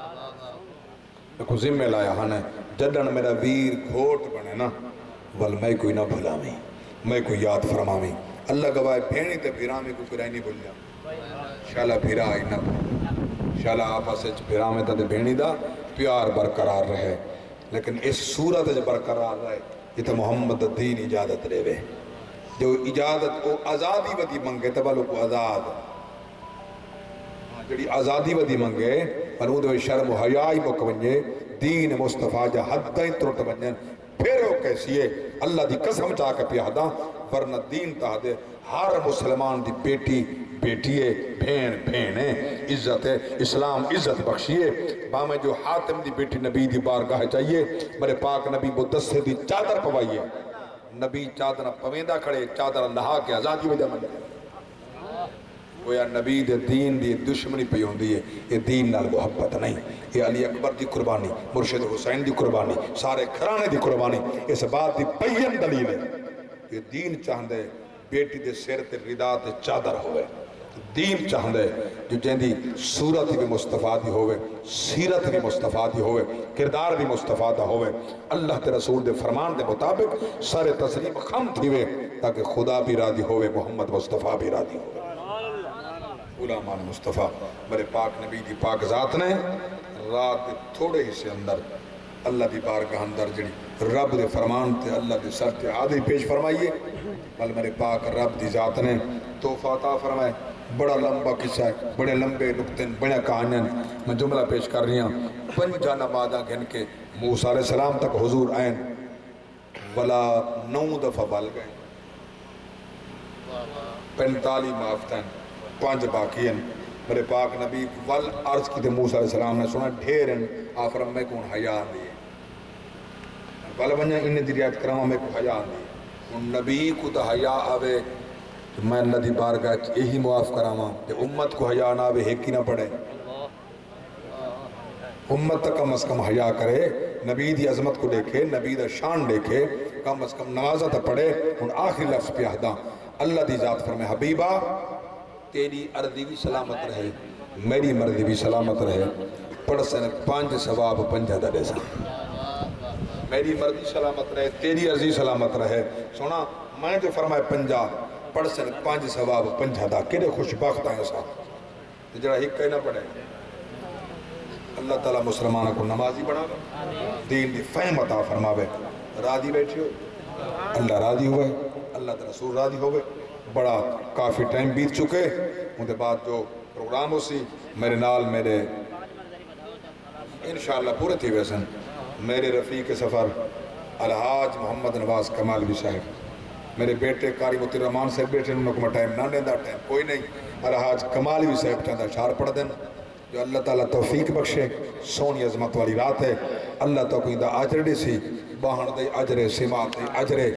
کو ذمہ لایا ہاں جدن میرا ویر گھوٹ بنے نا ول میں کوئی نہ بھلا میں میں کوئی یاد فرما میں اللہ گواہ بھینی تے بھیرا میں کوئی کوئی نہیں بھول جا شالا بھیرا آئی نہ شالا آپا سے بھیرا میں تے بھینی دا پیار برقرار رہے لیکن اس صورت جو برقرار رہے یہ تو محمد دین اجازت رہے وے جو اجازت کو آزادی ودی منگے تبالو کو آزاد جڑی آزادی ودی منگے پنود و شرم و حیائی مکونجے دین مصطفیٰ جا حد دائیں ترٹ بنجن پھر وہ کیسی ہے اللہ دی قسم چاہ کے پیادہ ورنہ دین تا دے ہر مسلمان دی بیٹی بیٹی ہے بھین بھین ہے عزت ہے اسلام عزت بخشی ہے بامے جو حاتم دی بیٹی نبی دی بارگاہ چاہیے میرے پاک نبی مدثر دی چادر پوائیے نبی چادر پویندہ کھڑے چادر اللہ کے آزادی وجہ میں گویا نبی دے دین دی دشمنی پہ ہوندی ہے، یہ دین نال محبت نہیں، یہ علی اکبر دی قربانی، مرشد حسین دی قربانی، سارے گھرانے دی قربانی، اس بات دی پین دلیل ہے۔ یہ دین چاہندے بیٹی دے سر تے ردا تے چادر ہوئے، دین چاہندے جو جہندی صورت بھی مصطفیٰ دی ہوئے، سیرت بھی مصطفیٰ دی ہوئے، کردار بھی مصطفیٰ دا ہوئے، اللہ تے رسول دے فرمان دے مطابق سارے تسلیم خم تھیوے تاکہ خدا بھی راضی ہوئے، محمد مصطفیٰ بھی راضی ہوئے۔ غلامان مصطفیٰ میرے پاک نبی دی پاک ذات نے رات دے تھوڑے ہی سے اندر اللہ دی بارگاہ اندر جڑی رب دے فرمان تے اللہ دے سر تے عادی پیش فرمائیے، بل میرے پاک رب دی ذات نے تحفہ عطا فرمائے۔ بڑا لمبا قصہ ہے، بڑے لمبے نقطے بڑے کہانیاں، میں جملہ پیش کر رہی ہوں۔ پنجا نمازاں گھن کے موسیٰ علیہ السلام تک حضور آئین ولا نو دفعہ بل گئے، پینتالی معافتیں پانچ باقی ہیں۔ میرے پاک نبی ول عرض کی تے موسیٰ علیہ السلام نے سنا ڈھیر ہیں، آفرم میں کون حیاء دیئے ول بنیا انہیں دی رعایت کرام میں کو حیاء دیئے، ان نبی کو تا حیاء آوے میں اللہ دی بارگاہ یہی معاف کراما کہ امت کو حیاء نہ آوے ایک ہی نہ پڑے، امت تک کم از کم حیاء کرے، نبی دی عظمت کو دیکھے، نبی دا شان دیکھے، کم از کم نمازہ تا پڑھے۔ ان آخری لفظ پہ اہداں اللہ دی ذات فرمائے حبیبہ تیری ارضی بھی سلامت رہے، میری مرضی بھی سلامت رہے، پڑھ سن پانچ ثواب پنجہ دے سا، میری مرضی سلامت رہے، تیری ارضی سلامت رہے۔ سونا میں جو فرمائے پنجہ پڑھ سن پانچ ثواب پنجہ دا، کیڑے خوش بخت ہیں سا جڑا ہی کہنا پڑے۔ اللہ تعالیٰ مسلمانہ کو نمازی بنا دین دی فہم عطا فرماوے، راضی بیٹھی ہو اللہ راضی ہوئے، اللہ تعالیٰ رسول راضی ہوئے۔ بڑا کافی ٹائم بیت چکے، ان کے بعد جو پروگرام ہو سی میرے نال میرے انشاءاللہ پورے تھی ویسن میرے رفیق سفر الحاج محمد نواز کمال بھی صاحب، میرے بیٹے قاری متی الرحمان صاحب بیٹے انہوں کو میں ٹائم نہ دیندہ ٹائم کوئی نہیں، الحاج کمال بھی صاحب چاہتا اشار پڑھ دیں جو اللہ تعالیٰ توفیق بخشے۔ سونی عظمت والی رات ہے، اللہ تو کوئی دا عجر دی سی باہن دے عجرے سماعت دے عجرے